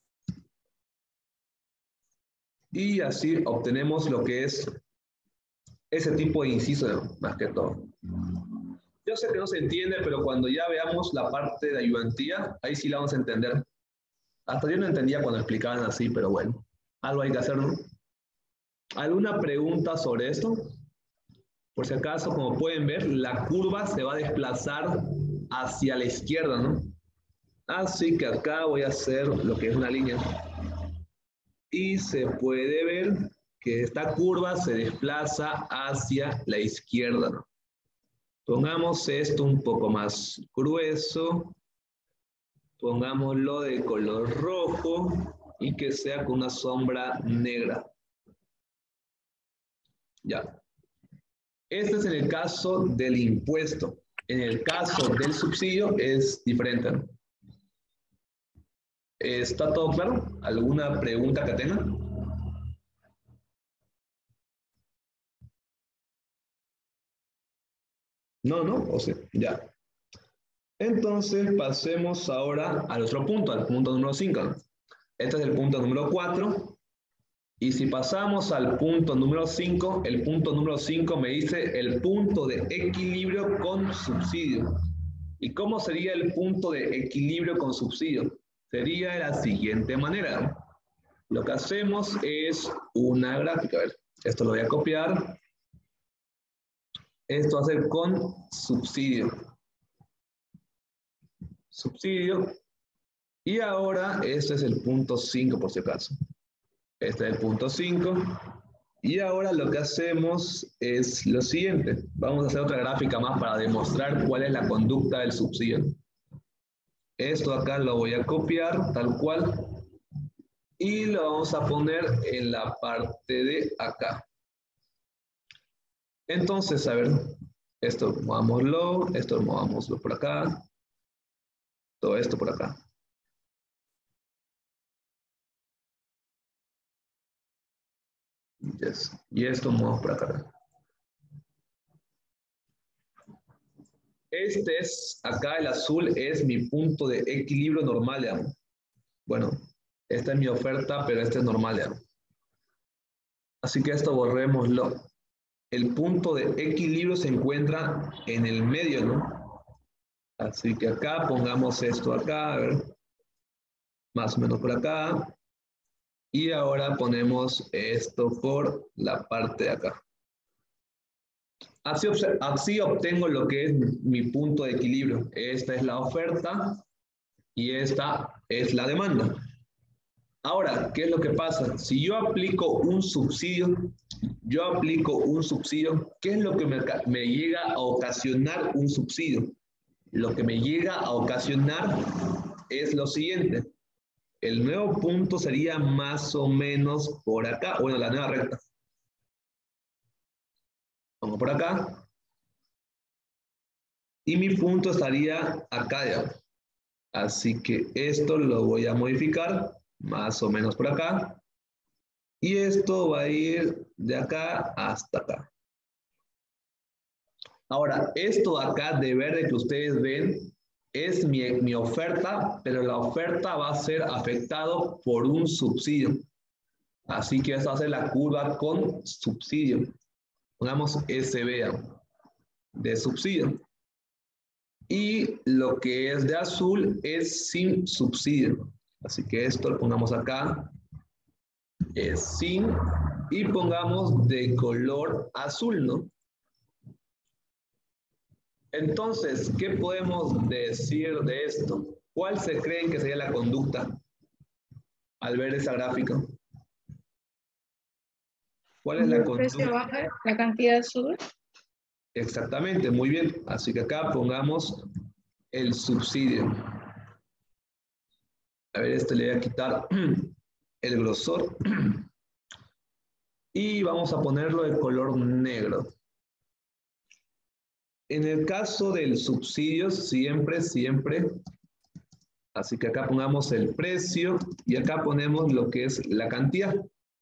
Y así obtenemos lo que es ese tipo de inciso, más que todo. Yo sé que no se entiende, pero cuando ya veamos la parte de ayudantía, ahí sí la vamos a entender. Hasta yo no entendía cuando explicaban así, pero bueno, algo hay que hacer, ¿no? ¿Alguna pregunta sobre esto? Por si acaso, como pueden ver, la curva se va a desplazar hacia la izquierda, ¿no? Así que acá voy a hacer lo que es una línea. Y se puede ver que esta curva se desplaza hacia la izquierda, ¿no? Pongamos esto un poco más grueso. Pongámoslo de color rojo y que sea con una sombra negra. Ya. Este es en el caso del impuesto. En el caso del subsidio es diferente, ¿no? ¿Está todo claro? ¿Alguna pregunta que tengan? No, no, o sea, ya. Entonces pasemos ahora al otro punto, al punto número 5. Este es el punto número 4. Y si pasamos al punto número 5, el punto número 5 me dice el punto de equilibrio con subsidio. ¿Y cómo sería el punto de equilibrio con subsidio? Sería de la siguiente manera, ¿no? Lo que hacemos es una gráfica. A ver, esto lo voy a copiar. Esto va a ser con subsidio. Subsidio. Y ahora este es el punto 5 por si acaso. Este es el punto 5. Y ahora lo que hacemos es lo siguiente. Vamos a hacer otra gráfica más para demostrar cuál es la conducta del subsidio. Esto acá lo voy a copiar tal cual. Y lo vamos a poner en la parte de acá. Entonces, a ver, esto movámoslo por acá. Todo esto por acá. Yes. Y esto movemos por acá. Este es, acá el azul es mi punto de equilibrio normal, digamos. Bueno, esta es mi oferta, pero este es normal, digamos. Así que esto borrémoslo. El punto de equilibrio se encuentra en el medio, ¿no? Así que acá pongamos esto acá, a ver. Más o menos por acá. Y ahora ponemos esto por la parte de acá. Así obtengo lo que es mi punto de equilibrio. Esta es la oferta y esta es la demanda. Ahora, ¿qué es lo que pasa? Si yo aplico un subsidio, ¿qué es lo que me llega a ocasionar un subsidio? Lo que me llega a ocasionar es lo siguiente. El nuevo punto sería más o menos por acá, bueno, la nueva recta. Vamos por acá. Y mi punto estaría acá ya. Así que esto lo voy a modificar más o menos por acá. Y esto va a ir de acá hasta acá. Ahora, esto acá de verde que ustedes ven es mi oferta, pero la oferta va a ser afectado por un subsidio. Así que esta va a ser la curva con subsidio. Pongamos SB de subsidio. Y lo que es de azul es sin subsidio. Así que esto lo pongamos acá. sin, y pongamos de color azul, ¿no? Entonces, ¿qué podemos decir de esto? ¿Cuál se creen que sería la conducta al ver esa gráfica? ¿Cuál es la Cuando el precio conducta? baja, la cantidad sube. Exactamente, muy bien. Así que acá pongamos el subsidio. A ver, este le voy a quitar el grosor. Y vamos a ponerlo de color negro. En el caso del subsidio, siempre, así que acá pongamos el precio y acá ponemos lo que es la cantidad.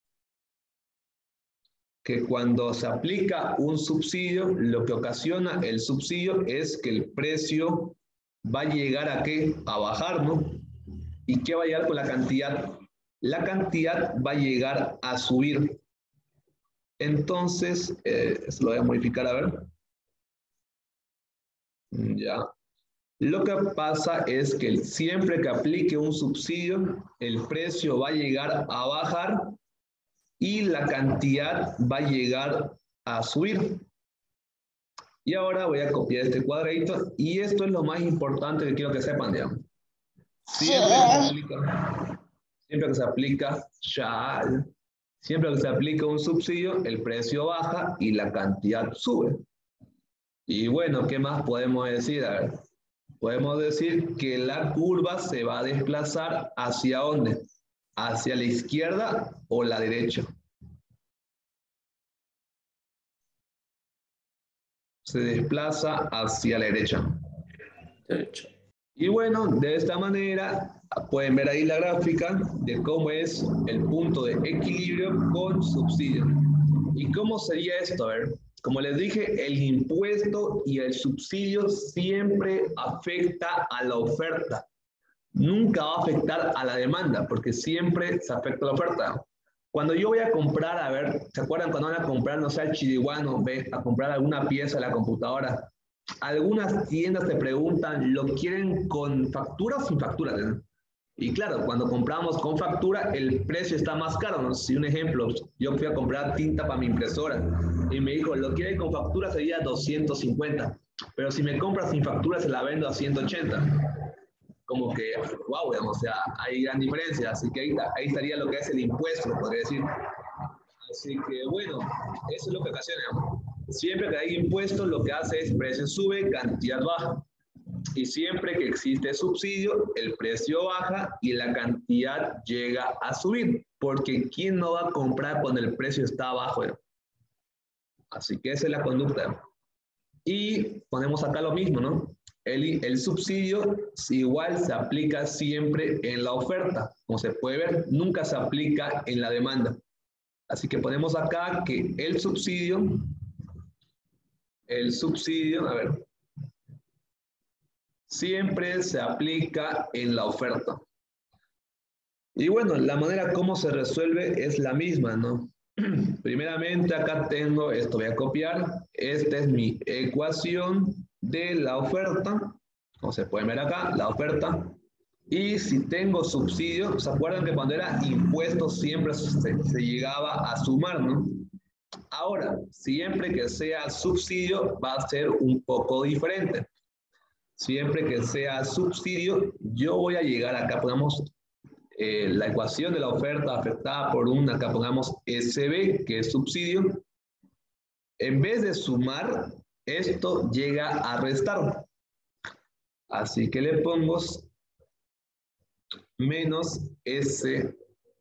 Que cuando se aplica un subsidio, lo que ocasiona el subsidio es que el precio va a llegar a ¿qué? A bajar, ¿no? ¿Y qué va a llegar con la cantidad? La cantidad va a llegar a subir. Entonces, esto lo voy a modificar, a ver. Ya. Lo que pasa es que siempre que aplique un subsidio, el precio va a llegar a bajar y la cantidad va a llegar a subir. Y ahora voy a copiar este cuadradito y esto es lo más importante que quiero que sepan, digamos. Siempre que se aplica un subsidio, el precio baja y la cantidad sube. Y bueno, ¿qué más podemos decir? A ver, podemos decir que la curva se va a desplazar ¿hacia dónde? ¿Hacia la izquierda o la derecha? Se desplaza hacia la derecha. Derecho. Y bueno, de esta manera pueden ver ahí la gráfica de cómo es el punto de equilibrio con subsidio. ¿Y cómo sería esto? A ver, como les dije, el impuesto y el subsidio siempre afecta a la oferta. Nunca va a afectar a la demanda, porque siempre se afecta a la oferta. Cuando yo voy a comprar, a ver, ¿se acuerdan cuando van a comprar, no sé, al Chiriguano, a comprar alguna pieza de la computadora? Algunas tiendas te preguntan, ¿lo quieren con factura o sin factura? Y claro, cuando compramos con factura, el precio está más caro, ¿no? Si un ejemplo, yo fui a comprar tinta para mi impresora y me dijo, ¿lo quiere con factura? Sería 250. Pero si me compra sin factura, se la vendo a 180. Como que, wow, digamos, o sea, hay gran diferencia. Así que ahí estaría lo que es el impuesto, podría decir. Así que, bueno, eso es lo que ocasiona. Siempre que hay impuestos, lo que hace es precio sube, cantidad baja. Y siempre que existe subsidio, el precio baja y la cantidad llega a subir. Porque ¿quién no va a comprar cuando el precio está bajo? Así que esa es la conducta. Y ponemos acá lo mismo, ¿no? El subsidio igual se aplica siempre en la oferta. Como se puede ver, nunca se aplica en la demanda. Así que ponemos acá que el subsidio, a ver, siempre se aplica en la oferta. Y bueno, la manera como se resuelve es la misma, ¿no? Primeramente acá tengo, esto voy a copiar, esta es mi ecuación de la oferta, como se puede ver acá, la oferta. Y si tengo subsidio, ¿se acuerdan que cuando era impuesto siempre se llegaba a sumar, ¿no? Ahora, siempre que sea subsidio va a ser un poco diferente. Siempre que sea subsidio, yo voy a llegar acá, pongamos la ecuación de la oferta afectada por una, acá pongamos SB, que es subsidio. En vez de sumar, esto llega a restar. Así que le pongo menos SB.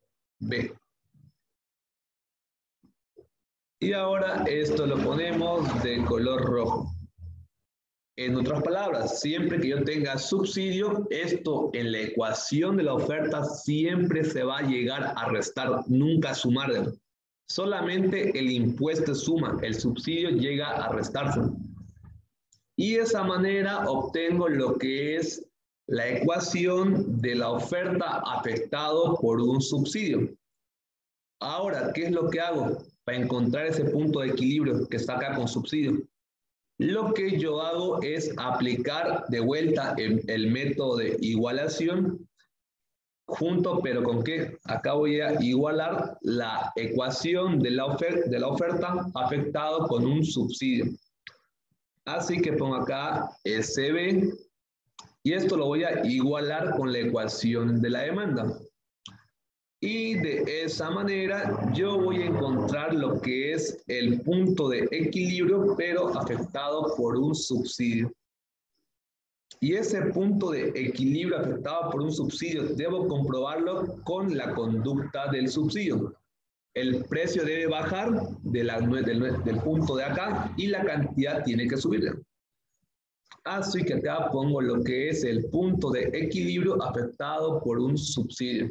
Y ahora esto lo ponemos de color rojo. En otras palabras, siempre que yo tenga subsidio, esto en la ecuación de la oferta siempre se va a llegar a restar, nunca a sumar. Solamente el impuesto suma, el subsidio llega a restarse. Y de esa manera obtengo lo que es la ecuación de la oferta afectado por un subsidio. Ahora, ¿qué es lo que hago para encontrar ese punto de equilibrio que está acá con subsidio? Lo que yo hago es aplicar de vuelta el método de igualación junto, pero ¿con qué? Acá voy a igualar la ecuación de la oferta afectado con un subsidio. Así que pongo acá SB y esto lo voy a igualar con la ecuación de la demanda. Y de esa manera yo voy a encontrar lo que es el punto de equilibrio, pero afectado por un subsidio. Y ese punto de equilibrio afectado por un subsidio debo comprobarlo con la conducta del subsidio. El precio debe bajar del punto de acá y la cantidad tiene que subir. Así que acá pongo lo que es el punto de equilibrio afectado por un subsidio.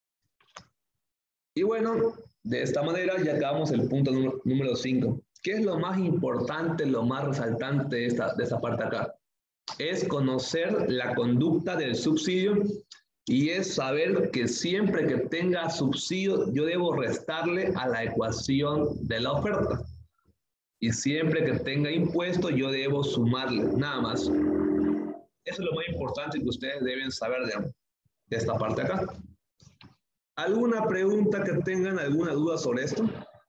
Y bueno, de esta manera ya acabamos el punto número 5. ¿Qué es lo más importante, lo más resaltante de esta parte acá? Es conocer la conducta del subsidio y es saber que siempre que tenga subsidio yo debo restarle a la ecuación de la oferta. Y siempre que tenga impuesto yo debo sumarle, nada más. Eso es lo más importante que ustedes deben saber de esta parte acá. ¿Alguna pregunta que tengan, alguna duda sobre esto?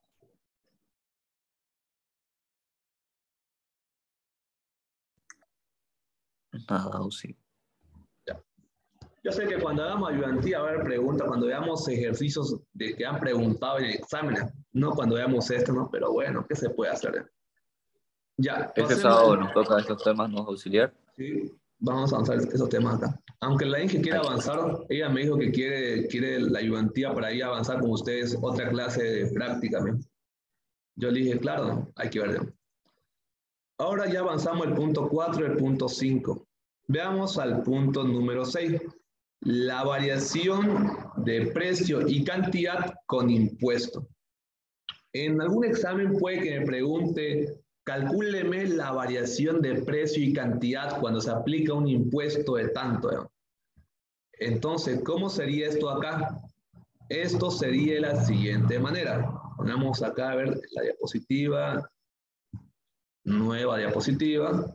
Nada, sí. Ya. Yo sé que cuando hagamos ayudantía va a haber preguntas, cuando veamos ejercicios de que han preguntado en exámenes, no cuando veamos esto, ¿no? Pero bueno, ¿qué se puede hacer? Ya, Este sábado nos toca estos temas, ¿no, auxiliar? Sí, vamos a avanzar esos temas acá. Aunque la Inge quiere avanzar, ella me dijo que quiere la ayudantía para ir a avanzar con ustedes otra clase de práctica. ¿no? Yo le dije, claro, hay que verlo. Ahora ya avanzamos el punto 4 y el punto 5. Veamos al punto número 6. La variación de precio y cantidad con impuesto. En algún examen puede que me pregunte, calcúleme la variación de precio y cantidad cuando se aplica un impuesto de tanto. ¿no? Entonces, ¿cómo sería esto acá? Esto sería de la siguiente manera. Ponemos acá a ver la diapositiva. Nueva diapositiva.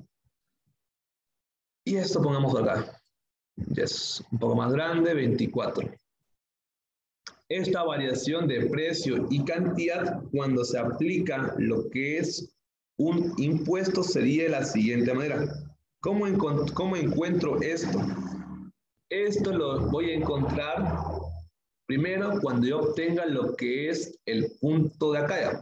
Y esto pongamos acá. Ya es un poco más grande, 24. Esta variación de precio y cantidad cuando se aplica lo que es un impuesto sería de la siguiente manera. ¿Cómo encuentro esto? Esto lo voy a encontrar primero cuando yo obtenga lo que es el punto de acá.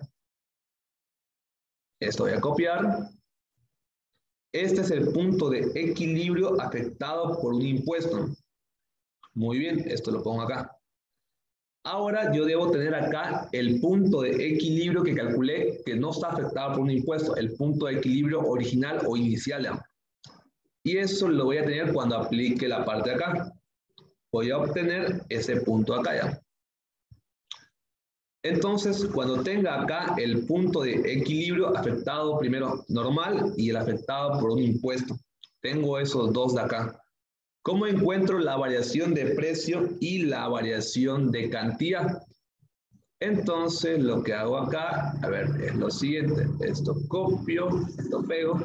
Esto voy a copiar. Este es el punto de equilibrio afectado por un impuesto. Muy bien, esto lo pongo acá. Ahora yo debo tener acá el punto de equilibrio que calculé que no está afectado por un impuesto, el punto de equilibrio original o inicial. Y eso lo voy a tener cuando aplique la parte de acá. Voy a obtener ese punto acá ya. Entonces, cuando tenga acá el punto de equilibrio afectado primero normal y el afectado por un impuesto, tengo esos dos de acá. ¿Cómo encuentro la variación de precio y la variación de cantidad? Entonces, lo que hago acá, a ver, es lo siguiente. Esto copio, esto pego.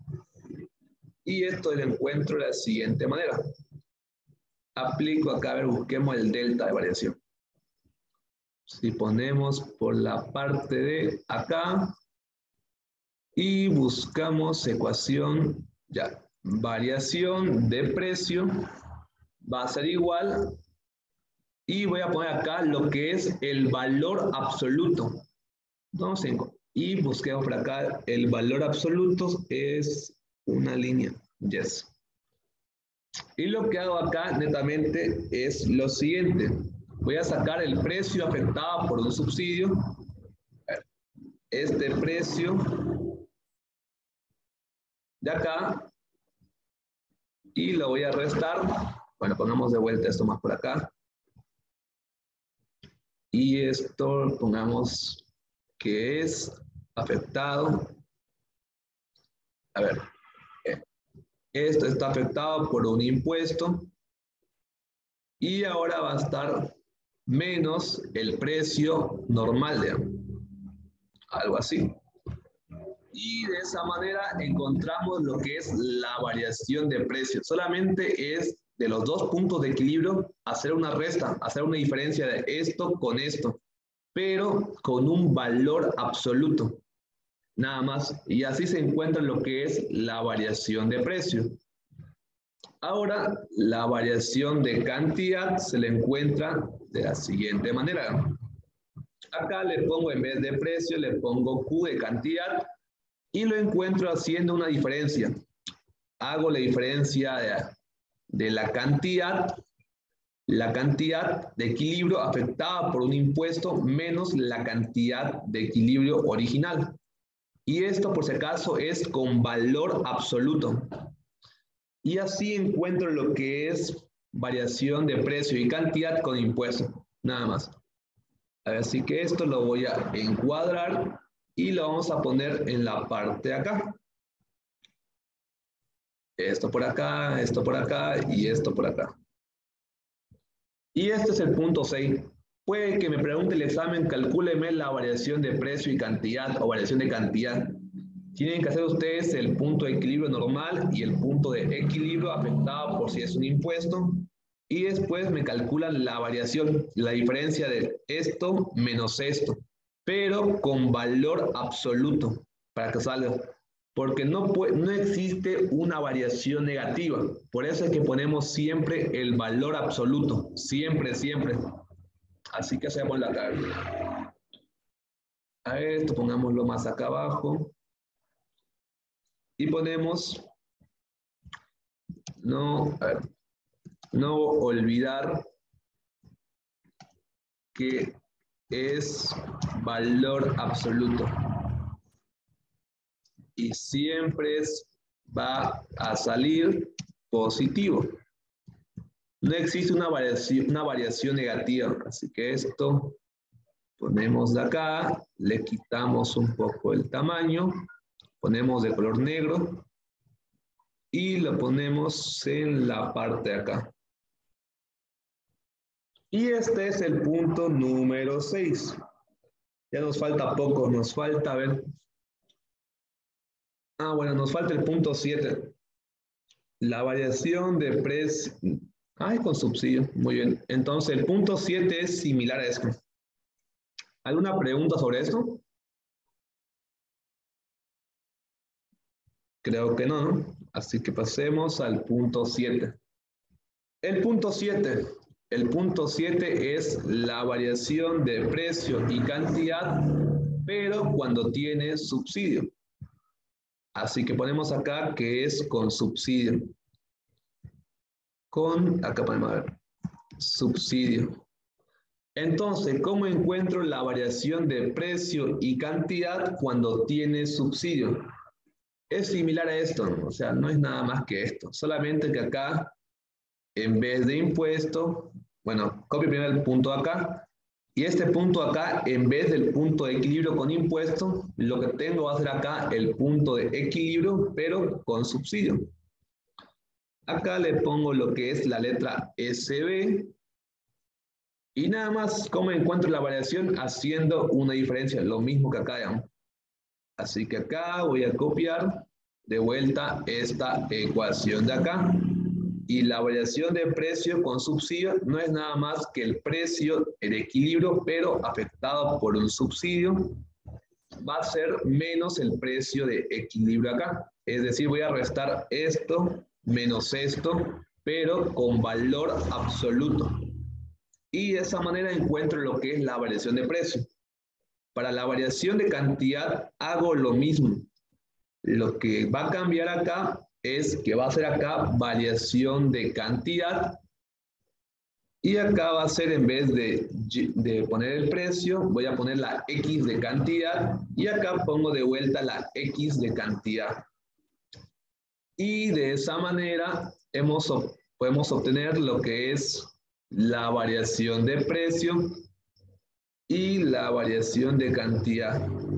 Y esto lo encuentro de la siguiente manera. Aplico acá, a ver, busquemos el delta de variación. Si ponemos por la parte de acá y buscamos ecuación, ya, variación de precio va a ser igual y voy a poner acá lo que es el valor absoluto. Vamos y busquemos por acá el valor absoluto es una línea, yes. Y lo que hago acá netamente es lo siguiente. Voy a sacar el precio afectado por un subsidio. Este precio de acá. Y lo voy a restar. Bueno, pongamos de vuelta esto más por acá. Y esto pongamos que es afectado. A ver. Esto está afectado por un impuesto. Y ahora va a estar menos el precio normal de algo así. Y de esa manera encontramos lo que es la variación de precio. Solamente es de los dos puntos de equilibrio, hacer una resta, hacer una diferencia de esto con esto, pero con un valor absoluto, nada más. Y así se encuentra lo que es la variación de precio. Ahora, la variación de cantidad se le encuentra de la siguiente manera. Acá le pongo, en vez de precio, le pongo Q de cantidad y lo encuentro haciendo una diferencia. Hago la diferencia de la cantidad de equilibrio afectada por un impuesto menos la cantidad de equilibrio original. Y esto, por si acaso, es con valor absoluto. Y así encuentro lo que es variación de precio y cantidad con impuesto, nada más. Así que esto lo voy a encuadrar y lo vamos a poner en la parte de acá. Esto por acá y esto por acá. Y este es el punto 6. Puede que me pregunte el examen, calcúleme la variación de precio y cantidad o variación de cantidad. Tienen que hacer ustedes el punto de equilibrio normal y el punto de equilibrio afectado por si es un impuesto. Y después me calculan la variación, la diferencia de esto menos esto, pero con valor absoluto para que salga. Porque no existe una variación negativa. Por eso es que ponemos siempre el valor absoluto. Siempre, siempre. Así que hacemos la tabla. A esto pongámoslo más acá abajo. Y ponemos, no olvidar que es valor absoluto. Y siempre va a salir positivo. No existe una variación negativa. Así que esto ponemos de acá, le quitamos un poco el tamaño, ponemos de color negro y lo ponemos en la parte de acá. Y este es el punto número 6. Ya nos falta poco, nos falta, a ver. Bueno, nos falta el punto 7. La variación de precio. Con subsidio, muy bien. Entonces el punto 7 es similar a esto. ¿Alguna pregunta sobre esto? Creo que no, ¿no? Así que pasemos al punto 7. El punto 7 es la variación de precio y cantidad, pero cuando tiene subsidio. Así que ponemos acá que es con subsidio. Acá podemos ver, subsidio. Entonces, ¿cómo encuentro la variación de precio y cantidad cuando tiene subsidio? Es similar a esto, ¿no? O sea, no es nada más que esto. Solamente que acá, en vez de impuesto, bueno, copio primero el punto acá, y este punto acá, en vez del punto de equilibrio con impuesto, lo que tengo va a ser acá el punto de equilibrio, pero con subsidio. Acá le pongo lo que es la letra SB, y nada más, ¿cómo encuentro la variación? Haciendo una diferencia, lo mismo que acá, digamos. Así que acá voy a copiar de vuelta esta ecuación de acá. Y la variación de precio con subsidio no es nada más que el precio en equilibrio, pero afectado por un subsidio, va a ser menos el precio de equilibrio acá. Es decir, voy a restar esto menos esto, pero con valor absoluto. Y de esa manera encuentro lo que es la variación de precio. Para la variación de cantidad hago lo mismo. Lo que va a cambiar acá es que va a ser acá variación de cantidad y acá va a ser, en vez de poner el precio, voy a poner la X de cantidad y acá pongo de vuelta la X de cantidad. Y de esa manera podemos obtener lo que es la variación de precio y la variación de cantidad.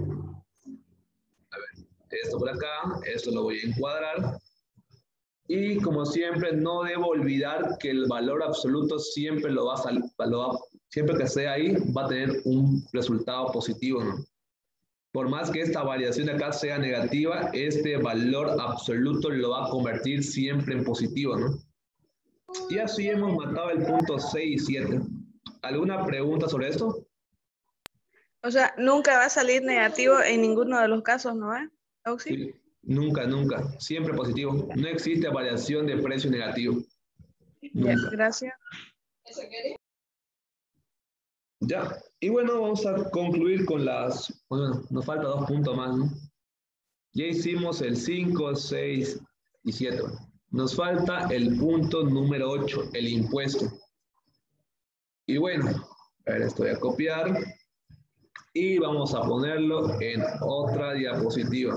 A ver, esto por acá, esto lo voy a encuadrar. Y como siempre, no debo olvidar que el valor absoluto siempre siempre que sea ahí, va a tener un resultado positivo, ¿no? Por más que esta variación de acá sea negativa, este valor absoluto lo va a convertir siempre en positivo, ¿no? Y así hemos matado el punto 6 y 7. ¿Alguna pregunta sobre esto? O sea, nunca va a salir negativo en ninguno de los casos, ¿no es, Auxi? Sí, nunca, nunca. Siempre positivo. No existe variación de precio negativo. Ya, Nunca. gracias. Ya. Y bueno, vamos a concluir con las... Bueno, nos falta 2 puntos más, ¿no? Ya hicimos el 5, 6 y 7. Nos falta el punto número 8, el impuesto. Y bueno, a ver, esto voy a copiar. Y vamos a ponerlo en otra diapositiva.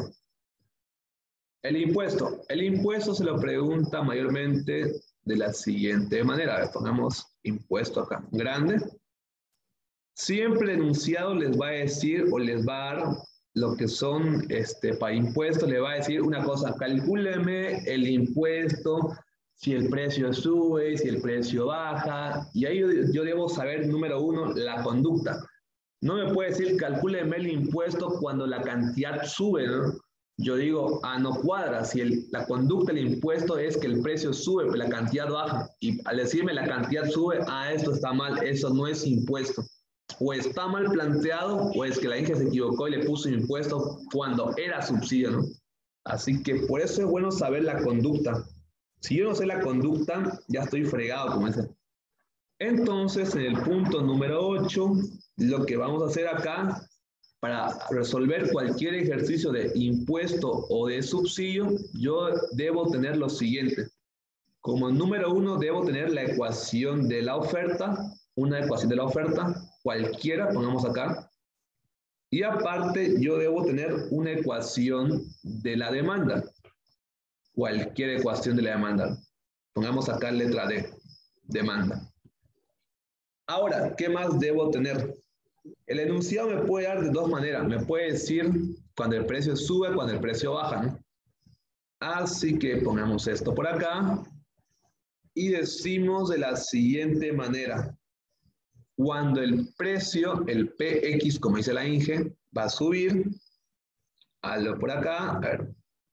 El impuesto. El impuesto se lo pregunta mayormente de la siguiente manera. A ver, pongamos impuesto acá, grande. Siempre el enunciado les va a decir o les va a dar lo que son, para impuestos, le va a decir una cosa, calcúleme el impuesto, si el precio sube, si el precio baja, y ahí yo debo saber, número 1, la conducta. No me puede decir, calcúleme el impuesto cuando la cantidad sube, ¿no? Yo digo, no cuadra, si la conducta del impuesto es que el precio sube, pero la cantidad baja, y al decirme la cantidad sube, esto está mal, eso no es impuesto. O está mal planteado, o es que la INGE se equivocó y le puso impuesto cuando era subsidio, ¿no? Así que por eso es bueno saber la conducta. Si yo no sé la conducta, ya estoy fregado, como dicen. Entonces, en el punto número 8, lo que vamos a hacer acá, para resolver cualquier ejercicio de impuesto o de subsidio, yo debo tener lo siguiente. Como número 1, debo tener la ecuación de la oferta, una ecuación de la oferta, cualquiera, pongamos acá. Y aparte, yo debo tener una ecuación de la demanda, cualquier ecuación de la demanda. Pongamos acá letra D, demanda. Ahora, ¿qué más debo tener? El enunciado me puede dar de 2 maneras. Me puede decir cuando el precio sube, cuando el precio baja, ¿no? Así que pongamos esto por acá. Y decimos de la siguiente manera. Cuando el precio, el PX, como dice la INGE, va a subir, hazlo por acá, a ver.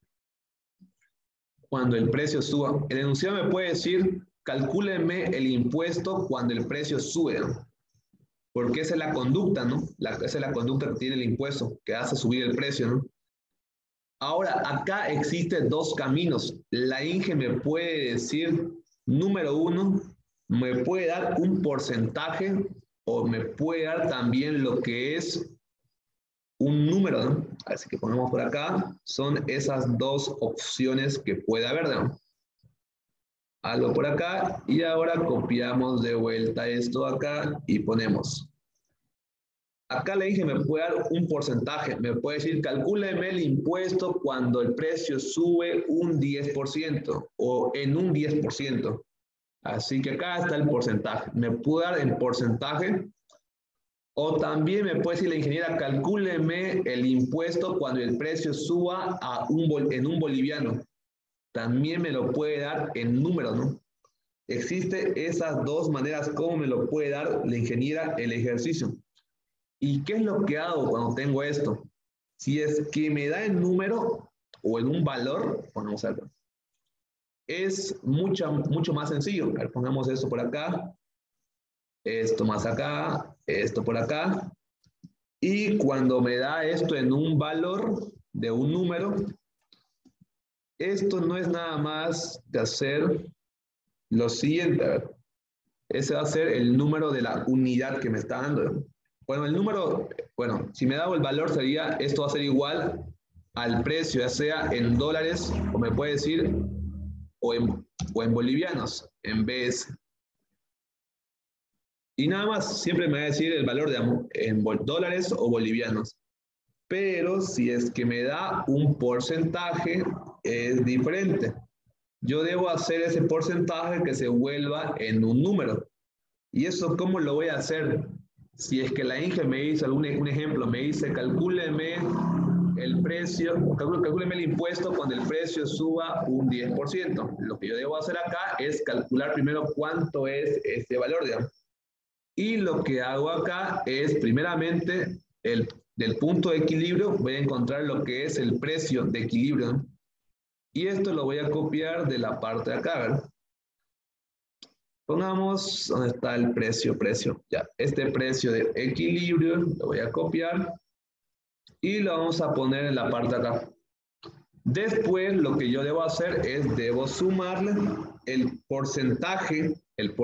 Cuando el precio suba, el enunciado me puede decir, calcúleme el impuesto cuando el precio sube, ¿no? Porque esa es la conducta, ¿no? Esa es la conducta que tiene el impuesto, que hace subir el precio, ¿no? Ahora, acá existen 2 caminos. La INGE me puede decir, número 1, me puede dar un porcentaje o me puede dar también lo que es un número, ¿no? Así que ponemos por acá, son esas 2 opciones que puede haber, ¿no? Hazlo por acá y ahora copiamos de vuelta esto acá y ponemos. Acá le dije, me puede dar un porcentaje, me puede decir, calcúleme el impuesto cuando el precio sube un 10% o en un 10%. Así que acá está el porcentaje. Me puede dar el porcentaje o también me puede decir la ingeniera, calcúleme el impuesto cuando el precio suba en un boliviano. También me lo puede dar en números, ¿no? Existen esas 2 maneras como me lo puede dar la ingeniera el ejercicio. ¿Y qué es lo que hago cuando tengo esto? Si es que me da en número o en un valor, ponemos algo. Es mucho más sencillo. A ver, pongamos esto por acá, esto más acá, esto por acá. Y cuando me da esto en un valor de un número, esto no es nada más de hacer lo siguiente. A ver, ese va a ser el número de la unidad que me está dando. Bueno, el número, bueno, si me da el valor sería, esto va a ser igual al precio, ya sea en dólares, o me puede decir, o en bolivianos, en vez. Y nada más, siempre me va a decir el valor en dólares o bolivianos. Pero si es que me da un porcentaje, es diferente. Yo debo hacer ese porcentaje que se vuelva en un número. ¿Y eso cómo lo voy a hacer? Si es que la INGE me dice un ejemplo, me dice, calcúleme el precio, calcúleme el impuesto cuando el precio suba un 10%. Lo que yo debo hacer acá es calcular primero cuánto es este valor, digamos. Y lo que hago acá es, primeramente, del punto de equilibrio, voy a encontrar lo que es el precio de equilibrio, ¿no? Y esto lo voy a copiar de la parte de acá, ¿verdad? Pongamos, ¿dónde está el precio? Ya, este precio de equilibrio lo voy a copiar y lo vamos a poner en la parte de acá. Después lo que yo debo hacer es, debo sumarle el porcentaje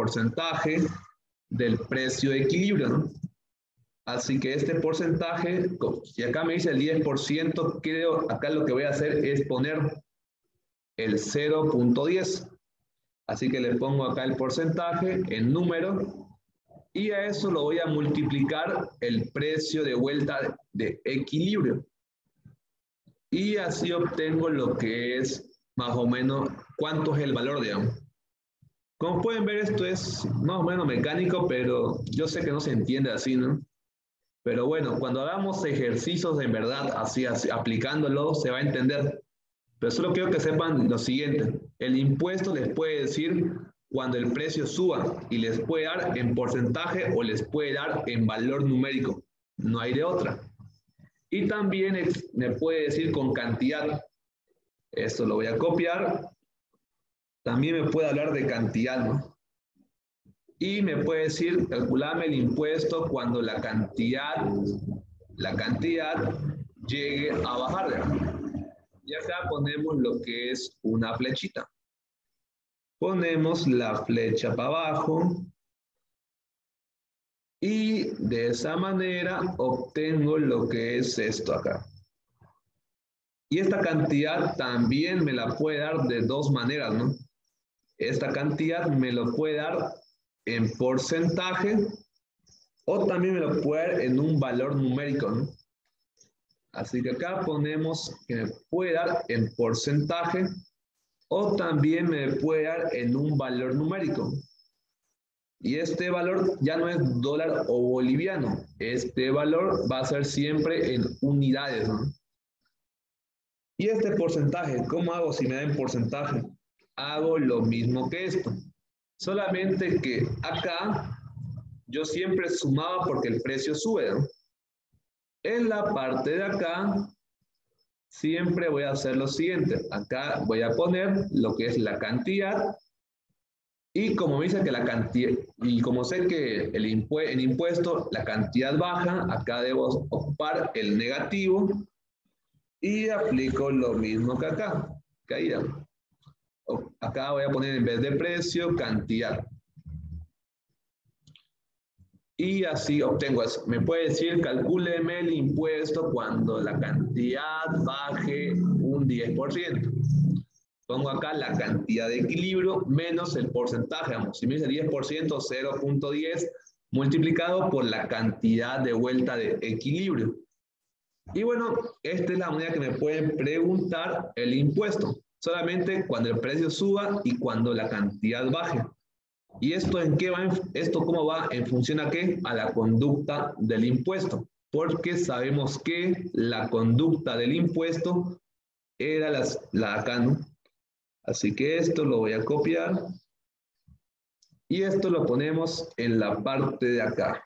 del precio de equilibrio, ¿no? Así que este porcentaje, si acá me dice el 10%, creo, acá lo que voy a hacer es poner el 0.10. Así que le pongo acá el porcentaje en número y a eso lo voy a multiplicar el precio de vuelta de equilibrio. Y así obtengo lo que es más o menos cuánto es el valor, digamos. Como pueden ver, esto es más o menos mecánico, pero yo sé que no se entiende así, ¿no? Pero bueno, cuando hagamos ejercicios en verdad, así aplicándolo, se va a entender. Pero solo quiero que sepan lo siguiente. El impuesto les puede decir cuando el precio suba y les puede dar en porcentaje o les puede dar en valor numérico. No hay de otra. Y también me puede decir con cantidad. Esto lo voy a copiar. También me puede hablar de cantidad, ¿no? Y me puede decir, calculame el impuesto cuando la cantidad llegue a bajar. Y acá ponemos lo que es una flechita. Ponemos la flecha para abajo. Y de esa manera obtengo lo que es esto acá. Y esta cantidad también me la puede dar de dos maneras, ¿no? Esta cantidad me lo puede dar en porcentaje o también me lo puede dar en un valor numérico, ¿no? Así que acá ponemos que me puede dar en porcentaje o también me puede dar en un valor numérico. Y este valor ya no es dólar o boliviano. Este valor va a ser siempre en unidades, ¿no? Y este porcentaje, ¿cómo hago si me da en porcentaje? Hago lo mismo que esto. Solamente que acá yo siempre sumaba porque el precio sube, ¿no? En la parte de acá siempre voy a hacer lo siguiente. Acá voy a poner lo que es la cantidad. Y como me dice que la cantidad, y como sé que el impuesto, la cantidad baja, acá debo ocupar el negativo y aplico lo mismo que acá. Caída. Acá voy a poner en vez de precio, cantidad. Y así obtengo eso. Me puede decir, calcúleme el impuesto cuando la cantidad baje un 10%. Pongo acá la cantidad de equilibrio menos el porcentaje. Vamos, si me dice 10%, 0.10 multiplicado por la cantidad de vuelta de equilibrio. Y bueno, esta es la manera que me pueden preguntar el impuesto. Solamente cuando el precio suba y cuando la cantidad baje. ¿Y esto en qué va? ¿Esto cómo va? ¿En función a qué? A la conducta del impuesto. Porque sabemos que la conducta del impuesto era la acá, ¿no? Así que esto lo voy a copiar y esto lo ponemos en la parte de acá.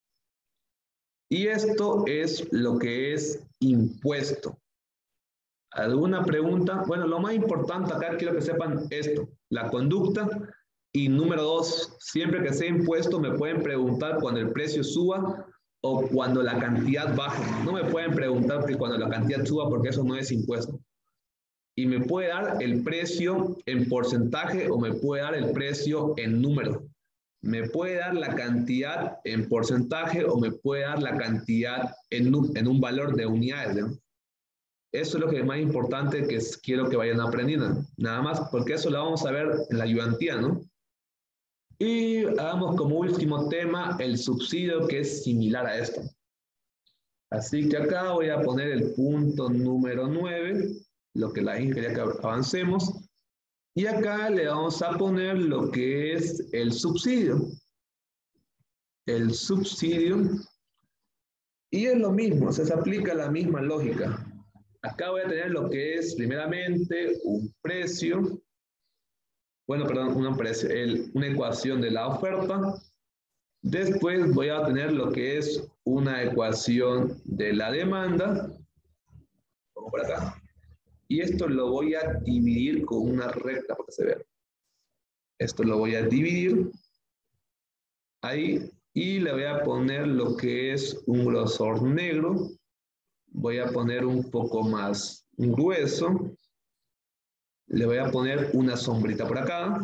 Y esto es lo que es impuesto. ¿Alguna pregunta? Bueno, lo más importante acá quiero que sepan esto, la conducta. Y número 2, siempre que sea impuesto me pueden preguntar cuando el precio suba o cuando la cantidad baje. No me pueden preguntar que cuando la cantidad suba porque eso no es impuesto. Y me puede dar el precio en porcentaje o me puede dar el precio en número. Me puede dar la cantidad en porcentaje o me puede dar la cantidad en un valor de unidades, ¿no? Eso es lo que es más importante que quiero que vayan aprendiendo. Nada más, porque eso lo vamos a ver en la ayudantía, ¿no? Y hagamos como último tema el subsidio, que es similar a esto. Así que acá voy a poner el punto número 9. Lo que la gente quería que avancemos. Y acá le vamos a poner lo que es el subsidio. El subsidio. Y es lo mismo, se aplica la misma lógica. Acá voy a tener lo que es primeramente un precio. Bueno, perdón, una ecuación de la oferta. Después voy a tener lo que es una ecuación de la demanda. Vamos por acá. Y esto lo voy a dividir con una recta para que se vea. Esto lo voy a dividir ahí y le voy a poner lo que es un grosor negro. Voy a poner un poco más grueso. Le voy a poner una sombrita por acá.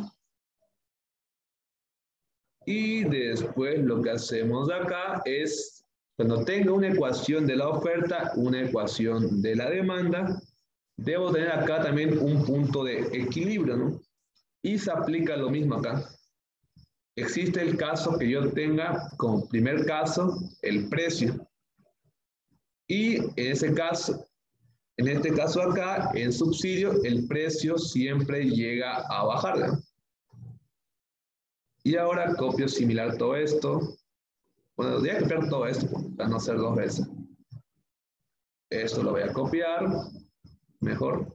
Y después lo que hacemos acá es, cuando tenga una ecuación de la oferta, una ecuación de la demanda, debo tener acá también un punto de equilibrio, ¿no? Y se aplica lo mismo acá. Existe el caso que yo tenga como primer caso el precio. Y en ese caso, en este caso acá, en subsidio, el precio siempre llega a bajar, ¿no? Y ahora copio similar todo esto. Bueno, voy a copiar todo esto para no hacer dos veces. Esto lo voy a copiar, mejor.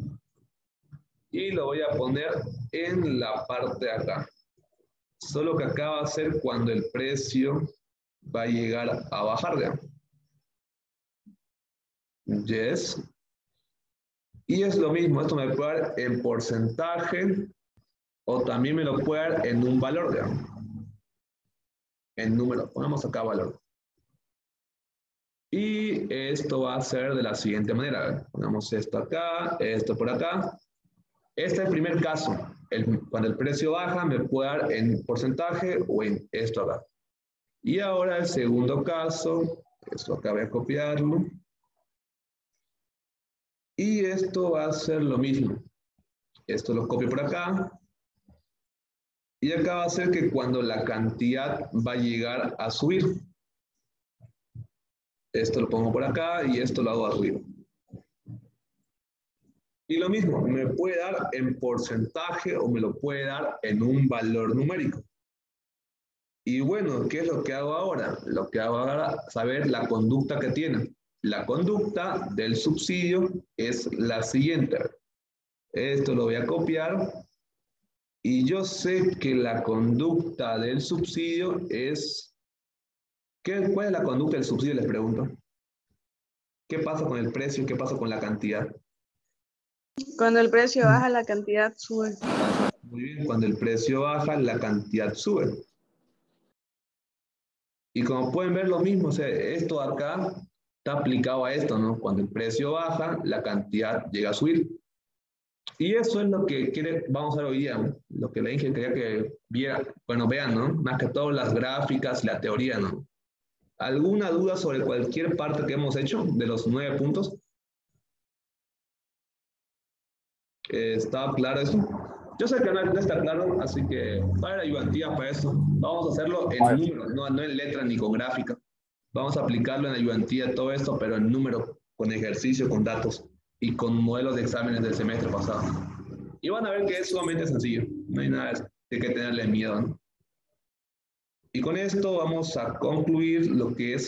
Y lo voy a poner en la parte de acá. Solo que acá va a ser cuando el precio va a llegar a bajar, ¿ya? Yes. Y es lo mismo, esto me puede dar en porcentaje o también me lo puede dar en un valor, ¿ya? En número, pongamos acá valor. Y esto va a ser de la siguiente manera. Pongamos esto acá, esto por acá. Este es el primer caso. Cuando el precio baja, me puede dar en porcentaje o en esto acá. Y ahora el segundo caso, esto acá voy a copiarlo. Y esto va a ser lo mismo. Esto lo copio por acá. Y acá va a ser que cuando la cantidad va a llegar a subir. Esto lo pongo por acá y esto lo hago arriba. Y lo mismo, me puede dar en porcentaje o me lo puede dar en un valor numérico. Y bueno, ¿qué es lo que hago ahora? Lo que hago ahora es saber la conducta que tiene. La conducta del subsidio es la siguiente. Esto lo voy a copiar. Y yo sé que la conducta del subsidio es... ¿Cuál es la conducta del subsidio? Les pregunto. ¿Qué pasa con el precio? ¿Qué pasa con la cantidad? Cuando el precio baja, la cantidad sube. Muy bien, cuando el precio baja, la cantidad sube. Y como pueden ver lo mismo, o sea, esto de acá está aplicado a esto, ¿no? Cuando el precio baja, la cantidad llega a subir. Y eso es lo que vamos a ver hoy día, ¿no? Lo que la Inge quería que vean, ¿no? Más que todo las gráficas y la teoría, ¿no? ¿Alguna duda sobre cualquier parte que hemos hecho de los 9 puntos? ¿Está claro eso? Yo sé que no está claro, así que para la ayudantía para eso. Vamos a hacerlo en números, no en letra ni con gráfica. Vamos a aplicarlo en ayudantía todo esto, pero en número, con ejercicio, con datos y con modelos de exámenes del semestre pasado. Y van a ver que es sumamente sencillo. No hay nada de que tenerle miedo, ¿no? Y con esto vamos a concluir lo que es